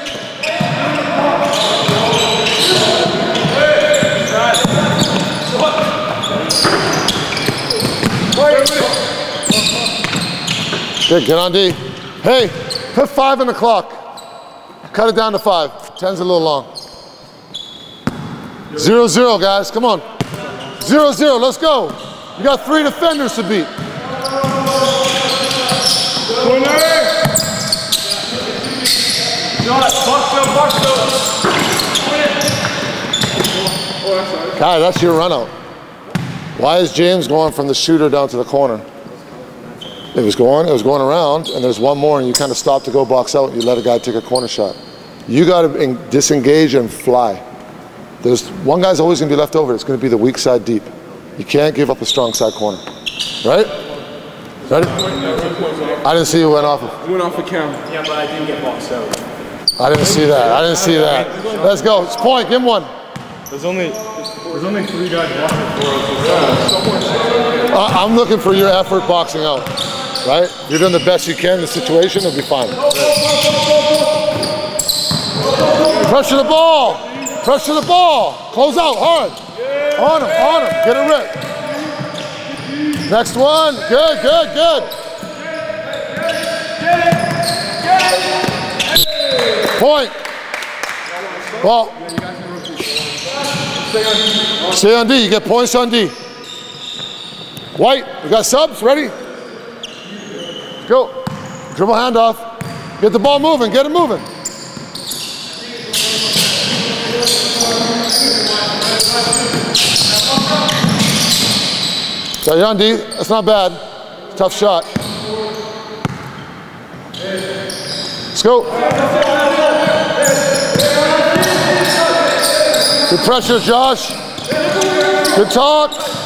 Good, get on D. Hey, put 5 in the clock. Cut it down to 5. 10's a little long. 0-0, guys, come on. 0-0, let's go. You got 3 defenders to beat. Guys, that's your run out. Why is James going from the shooter down to the corner? It was going around, and there's one more, and you kind of stop to go box out, and you let a guy take a corner shot. You got to disengage and fly. There's one guy's always going to be left over. It's going to be the weak side deep. You can't give up a strong side corner, right? Ready? I didn't see who went off. Went off the camera. Yeah, but I didn't get boxed out. I didn't see that. I didn't see that. Let's go. It's point. Give him one. There's only 3 guys walking for us. I'm looking for your effort boxing out, right? You're doing the best you can in the situation, it'll be fine. Pressure the ball. Pressure the ball. Close out hard. On him, on him. Get it ripped. Next one. Good, good, good. Point. Ball. Stay on D. You get points on D. White, we got subs. Ready? Let's go. Dribble handoff. Get the ball moving. Get it moving. So you're on D. That's not bad. Tough shot. Let's go. Good pressure, Josh. Good talk.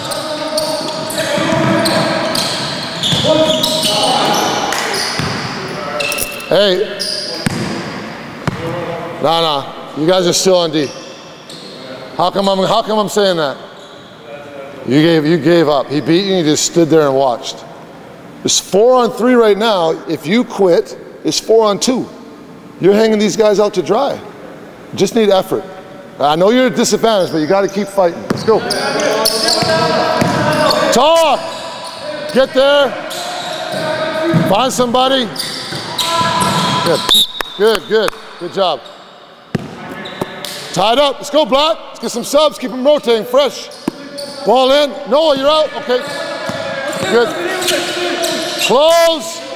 Hey. Nah. You guys are still on D. How come I'm saying that? You gave up. He beat you and you just stood there and watched. It's 4-on-3 right now. If you quit, it's 4-on-2. You're hanging these guys out to dry. You just need effort. I know you're at a disadvantage, but you got to keep fighting. Let's go. Talk. Get there. Find somebody. Good. Good, good. Good job. Tied up. Let's go, Black. Let's get some subs. Keep them rotating. Fresh. Ball in. Noah, you're out. Okay. Good. Close.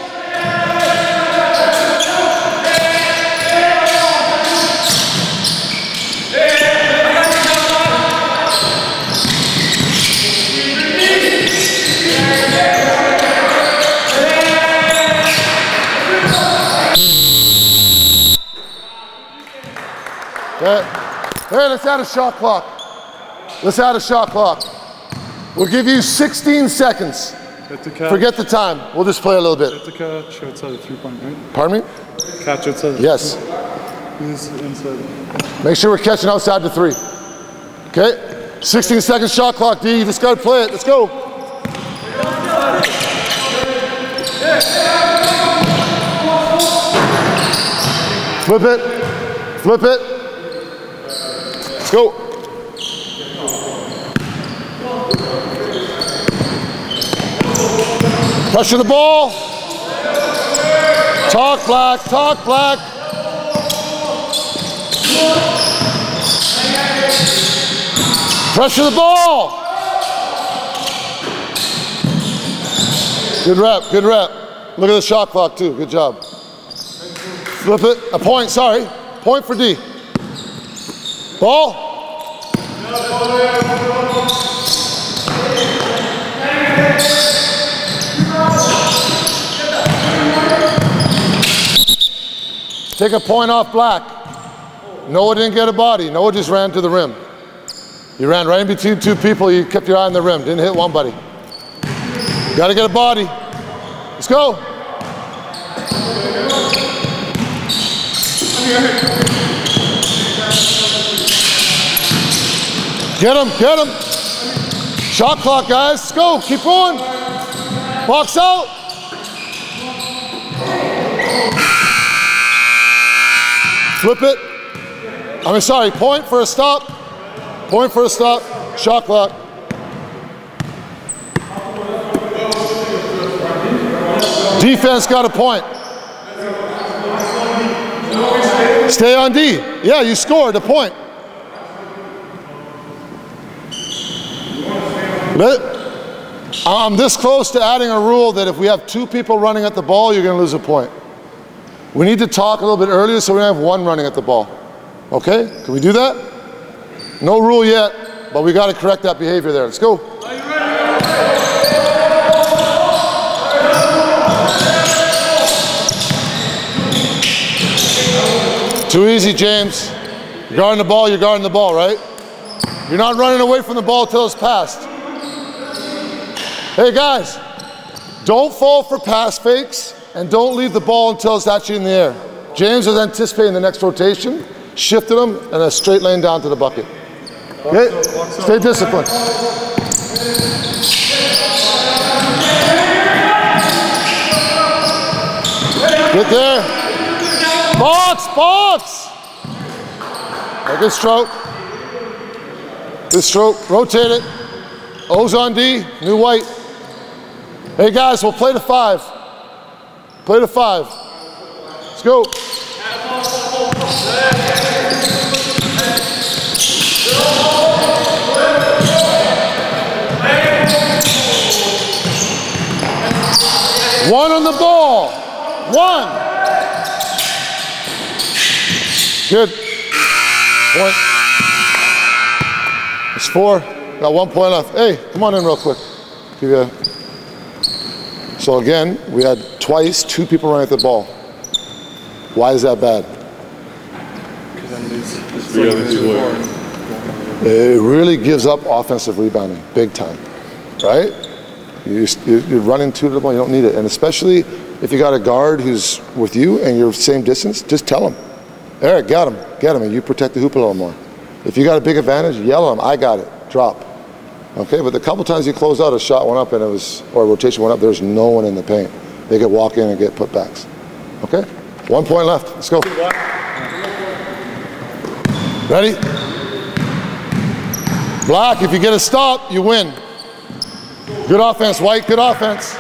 Okay. Hey, let's add a shot clock. Let's add a shot clock. We'll give you 16 seconds. Forget the time. We'll just play a little bit. To catch outside the 3-point, right? Pardon me? Catch outside. Yes. He's inside. Make sure we're catching outside the 3. Okay? 16 second shot clock, D. You just got to play it. Let's go. Flip it. Flip it. Let's go. Pressure the ball. Talk, Black. Talk, Black. Pressure the ball. Good rep, good rep. Look at the shot clock too, good job. Flip it, a point, sorry. Point for D. Ball. Take a point off Black. Noah didn't get a body. Noah just ran to the rim. You ran right in between two people. You kept your eye on the rim. Didn't hit one buddy. Got to get a body. Let's go. Get him, get him. Shot clock, guys. Let's go. Keep going. Box out. Flip it. Sorry, point for a stop. Point for a stop. Shot clock. Defense got a point. Stay on D. Yeah, you scored a point. I'm this close to adding a rule that if we have two people running at the ball, you're going to lose a point. We need to talk a little bit earlier so we don't have one running at the ball. Okay? Can we do that? No rule yet, but we got to correct that behavior there. Let's go. Too easy, James. You're guarding the ball, right? You're not running away from the ball till it's passed. Hey guys, don't fall for pass fakes and don't leave the ball until it's actually in the air. James was anticipating the next rotation, shifted him, and a straight lane down to the bucket. Okay? Stay disciplined. Get there. Box, box! Good stroke. Good stroke. Rotate it. O's on D, new white. Hey guys, we'll play to 5. Play to 5. Let's go. One on the ball. One. Good. Point. It's 4. Got 1 point left. Hey, come on in real quick. Give you a... So again, we had twice 2 people running at the ball. Why is that bad? It really gives up offensive rebounding, big time, right? You're running 2 to the ball, you don't need it. And especially if you got a guard who's with you and you're same distance, just tell him, Eric, get him, and you protect the hoop a little more. If you got a big advantage, yell at him, I got it, drop. Okay, but the couple times you closed out, a shot went up and or a rotation went up, there's no one in the paint. They could walk in and get putbacks. Okay, 1 point left, let's go. Ready? Black, if you get a stop, you win. Good offense, White, good offense.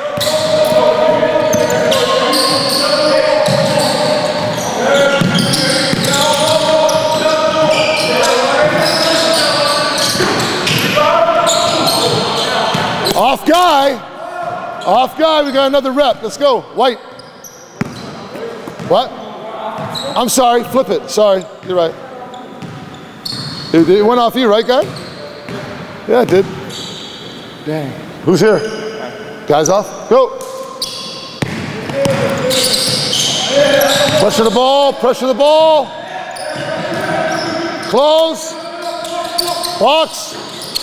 Off guy, we got another rep. Let's go, White. What? I'm sorry, flip it, sorry, you're right. It went off you, right, guy? Yeah, it did. Dang. Who's here? Guys off, go. Pressure the ball, pressure the ball. Close. Box.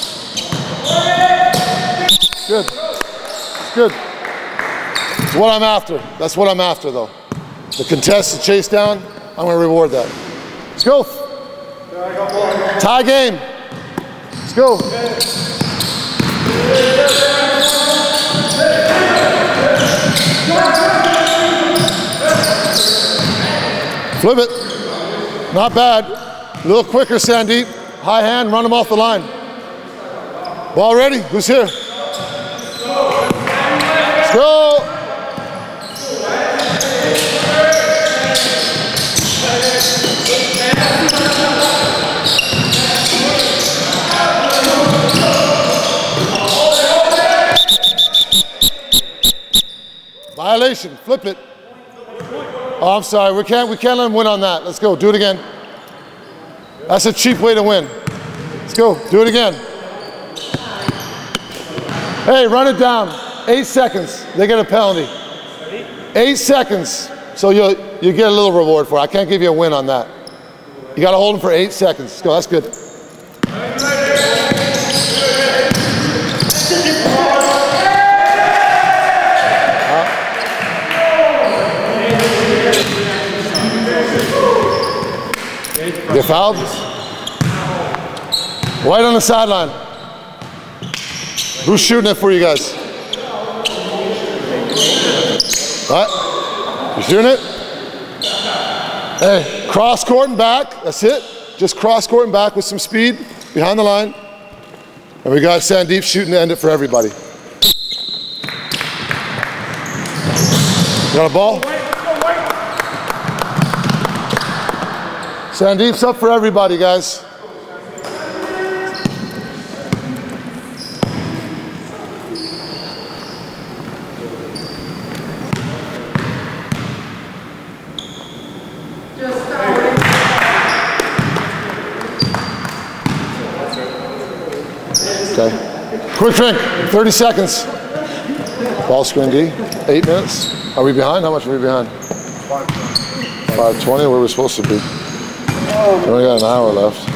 Good. Good. That's what I'm after. That's what I'm after, though. The contest, the chase down, I'm going to reward that. Let's go. Tie game. Let's go. Flip it. Not bad. A little quicker, Sandeep. High hand, run him off the line. Ball ready? Who's here? Let's go. Violation. Flip it. Oh, I'm sorry. We can't let him win on that. Let's go. Do it again. That's a cheap way to win. Let's go. Do it again. Hey, run it down. 8 seconds. They get a penalty. 8 seconds. So you get a little reward for it. I can't give you a win on that. You got to hold them for 8 seconds. Let's go, that's good. Get fouled. Right on the sideline. Who's shooting it for you guys? What? You shooting it? Hey, cross court and back. That's it. Just cross court and back with some speed behind the line. And we got Sandeep shooting to end it for everybody. Got a ball? Sandeep's up for everybody, guys. Okay. Quick drink, 30 seconds. Ball screen D, 8 minutes. Are we behind? How much are we behind? 5:20, where are we supposed to be? We only got an hour left.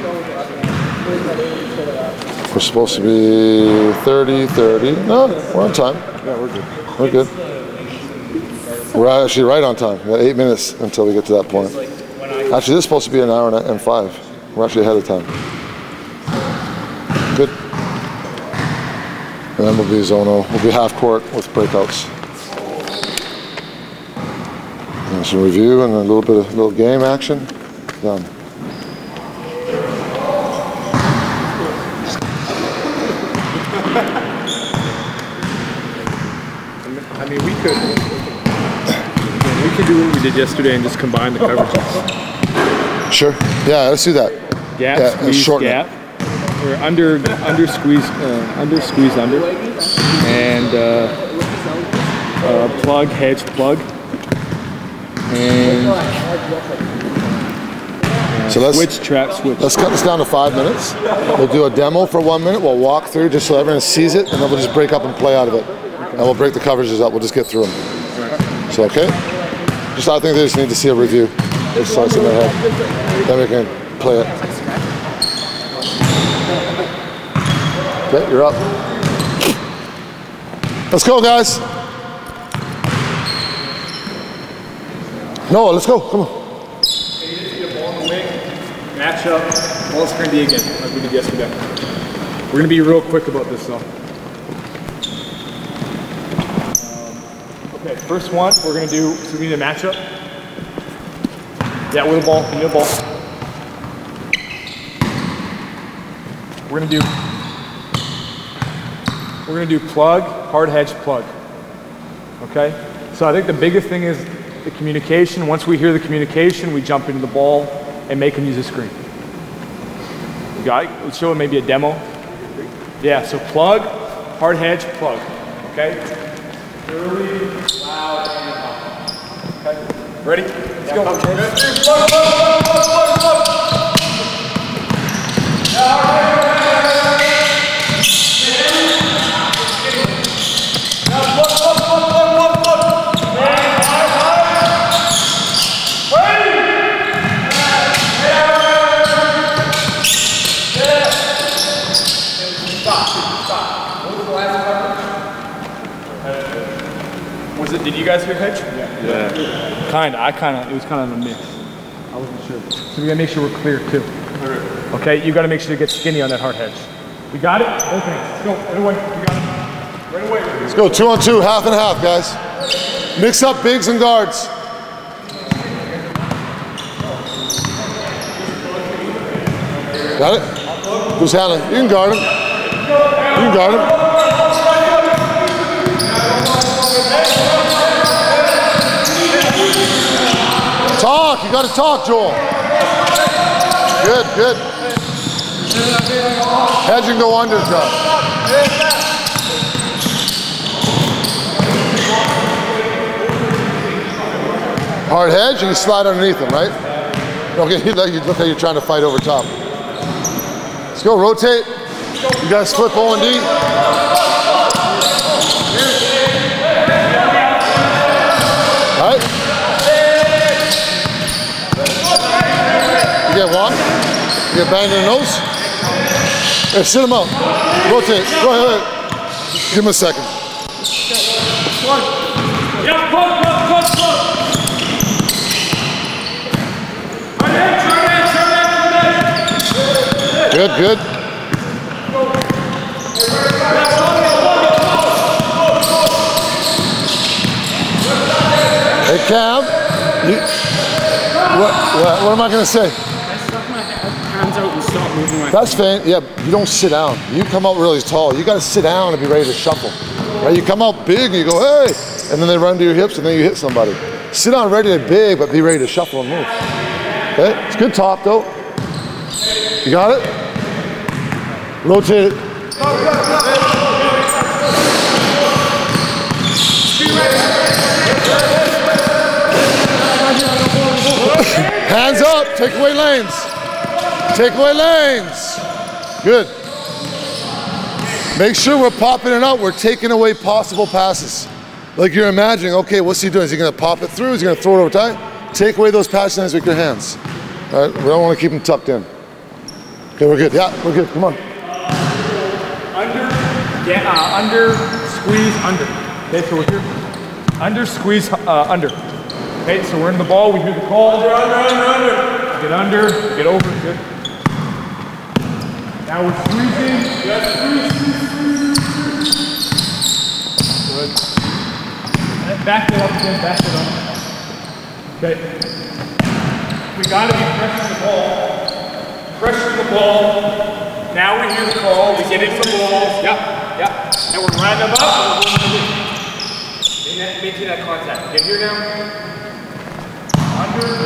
We're supposed to be 30. No, we're on time. Yeah, we're good. We're good. We're actually right on time. We got 8 minutes until we get to that point. Actually, this is supposed to be an hour and 5. We're actually ahead of time. Good. And then we'll be zono. We'll be half court with breakouts. And some review and a little game action. Done. I mean, we could do what we did yesterday and just combine the coverages. Sure. Yeah, let's do that. Gap, Yeah, squeeze, shorten it. gap. Or under, squeeze, under. And plug, hedge, plug. And So let's switch, trap, switch. Let's cut this down to 5 minutes. We'll do a demo for 1 minute. We'll walk through just so everyone sees it, and then we'll just break up and play out of it. And we'll break the coverages up. We'll just get through them. So okay? Just I think they just need to see a review. Just so it's in their head. Then we can play it. Okay, you're up. Let's go, guys. Noah, let's go. Come on. Match up, ball screen D again, like we did yesterday. We're gonna be real quick about this though. Okay, first one we're gonna do, so we need a matchup. Yeah, with a ball, we need a ball. We're gonna do plug, hard hedge, plug. Okay? So I think the biggest thing is the communication. Once we hear the communication, we jump into the ball and make them use the screen. You got it? Let's show them maybe a demo. Yeah, so plug, hard hedge, plug. Okay? Early, loud, and loud. Okay? Ready? Let's go. Plug, plug, plug. Did you guys hear hedge? Yeah. Kinda. It was kind of a mix. I wasn't sure. So we gotta make sure we're clear too. Okay, you gotta make sure to get skinny on that hard hedge. We got it? Okay, let's go. Right away. We got it. Right away. Let's go 2-on-2, half and half, guys. Mix up bigs and guards. Got it? Who's handling? You can guard him. You can guard him. Talk, you gotta talk, Joel. Good, good. Hedge and go under, Joe. Hard hedge and you slide underneath him, right? Okay, look how you're trying to fight over top. Let's go, rotate. You guys flip O and D. All right. Okay, walk. You get banged in the nose. Hey, sit him up. Rotate. Go ahead. Give him a second. Yeah, plug. Good. Hey, Cam. What am I going to say? I stuck my hands out and stop moving my That's fine. Yeah, you don't sit down. You come out really tall. You got to sit down and be ready to shuffle. Right? You come out big and you go, hey, and then they run to your hips and then you hit somebody. Sit down ready to big, but be ready to shuffle and move. Okay? It's good top though. You got it? Rotate it. Hands up, take away lanes. Take away lanes. Good. Make sure we're popping it out. We're taking away possible passes. Like you're imagining, okay, what's he doing? Is he gonna pop it through? Is he gonna throw it over time? Take away those pass lanes with your hands. All right, we don't wanna keep them tucked in. Okay, we're good. Yeah, we're good, come on. Under, squeeze, under. Okay, so we're here. Under, squeeze, under. Okay, so we're in the ball, we hear the call. Under. Get under, get over, good. Now we're squeezing. Yes, squeeze. Good. And back it up again, back it up. Okay. We gotta be pressuring the ball. Pressuring the ball. Now we hear the call, we get into the ball. Yep. And we're running them up. Making that contact. Get here now. Under.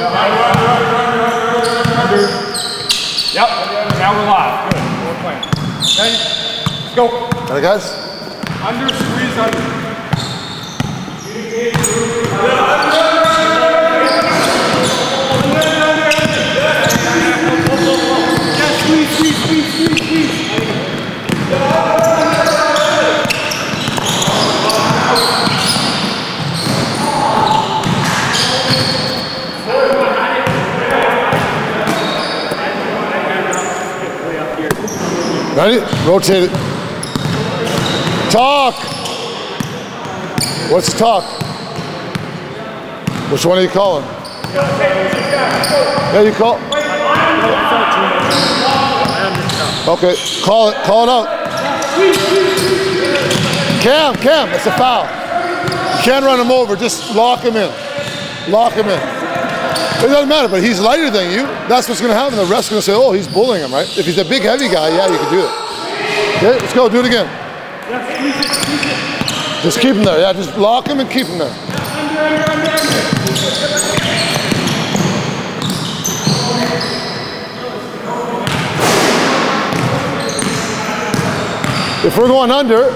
Under. Yep. Now we're live. Good. We're playing. Okay. Let's go. All right, guys. Under, squeeze, under. Squeeze. Ready? Rotate it. Talk. What's talk? Which one are you calling? Yeah, you call. Okay, call it out. Cam, it's a foul. You can't run him over, just lock him in. Lock him in. It doesn't matter, but he's lighter than you. That's what's gonna happen. The ref's gonna say, oh, he's bullying him, right? If he's a big, heavy guy, yeah, you can do it. Okay, let's go, do it again. Just keep him there, yeah, just lock him and keep him there. If we're going under,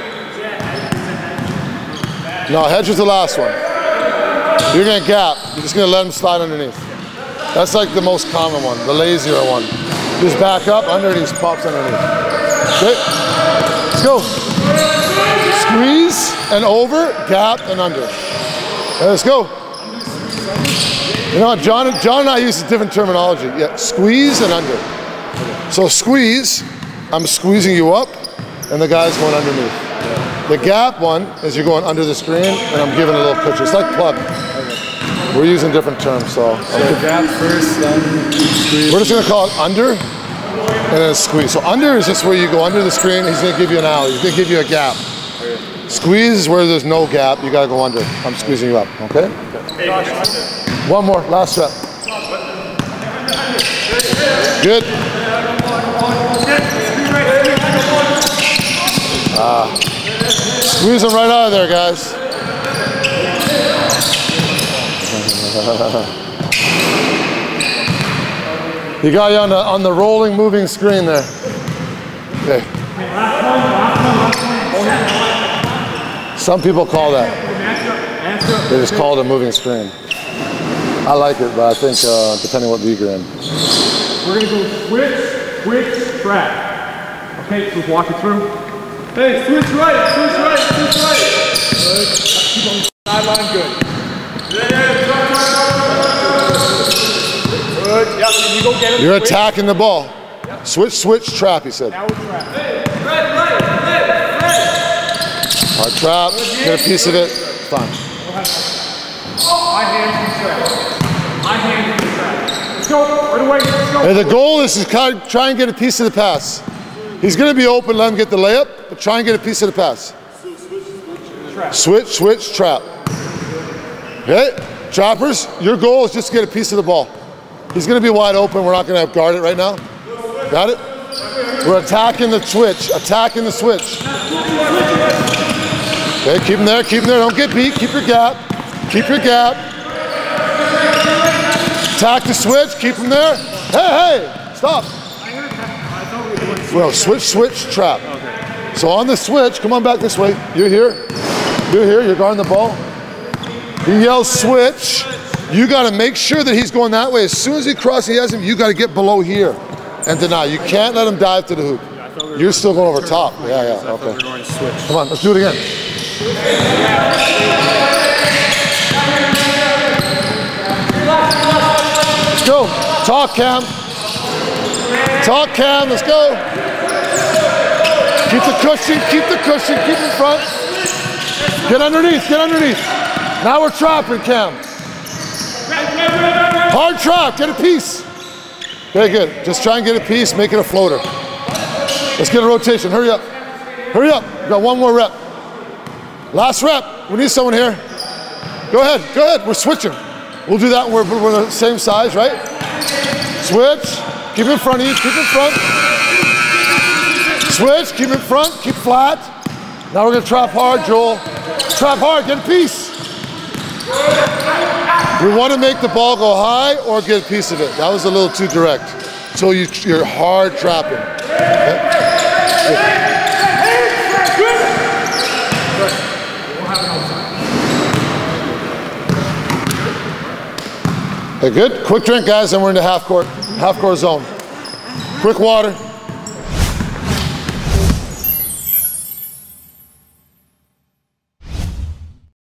no, hedge was the last one. You're gonna gap, you're just gonna let him slide underneath. That's like the most common one, the lazier one. Just back up, underneath, pops underneath. Okay, let's go. Squeeze and over, gap and under. Okay, let's go. You know what, John and I use a different terminology. Yeah, squeeze and under. So squeeze, I'm squeezing you up, and the guy's going underneath. The gap one is you're going under the screen, and I'm giving a little push. It's like plug. We're using different terms, so. Gap first, then squeeze. We're just gonna call it under, and then squeeze. So under is just where you go under the screen, he's gonna give you an alley, he's gonna give you a gap. Squeeze is where there's no gap, you gotta go under. I'm squeezing you up, okay? One more, last step. Good. Squeeze them right out of there, guys. You got you on the rolling, moving screen there. Okay. Some people call that. They just call it a moving screen. I like it, but I think depending what league you're in. We're gonna go switch, trap. Okay, so walk it through. Hey, switch right. Good. Keep on the sideline, good. Good. Yep. And you go get him. You're attacking the ball. Yep. Switch, trap, he said. Now we're trap. Hard trap, get a piece of it, fine. My hands in trap. My hands in trap. Let's go, right away, let's go. Hey, the goal is to try and get a piece of the pass. He's going to be open, let him get the layup, but try and get a piece of the pass. Switch, trap. Okay, trappers, your goal is just to get a piece of the ball. He's going to be wide open, we're not going to guard it right now. Got it? We're attacking the switch, Okay, keep him there, don't get beat, keep your gap. Attack the switch, keep him there. Hey, stop. Well, switch, trap. So on the switch, come on back this way. You're here, you're guarding the ball. He yells switch. You gotta make sure that he's going that way. As soon as he crosses, he has him, you gotta get below here and deny. You can't let him dive to the hoop. You're still going over top. Yeah, okay. Come on, let's do it again. Let's go. Talk, Cam, let's go. Keep the cushion, keep in front. Get underneath. Now we're trapping, Cam. Hard trap, get a piece. Okay, good. Just try and get a piece, make it a floater. Let's get a rotation, hurry up. We've got one more rep. Last rep, we need someone here. Go ahead, we're switching. We'll do that when we're the same size, right? Switch, keep in front of you, Switch, keep in front, keep flat. Now we're gonna trap hard, Joel. Trap hard, get a piece. We want to make the ball go high or get a piece of it. That was a little too direct. So you're hard trapping. Okay, good. Quick drink, guys, and we're in the half court zone. Quick water.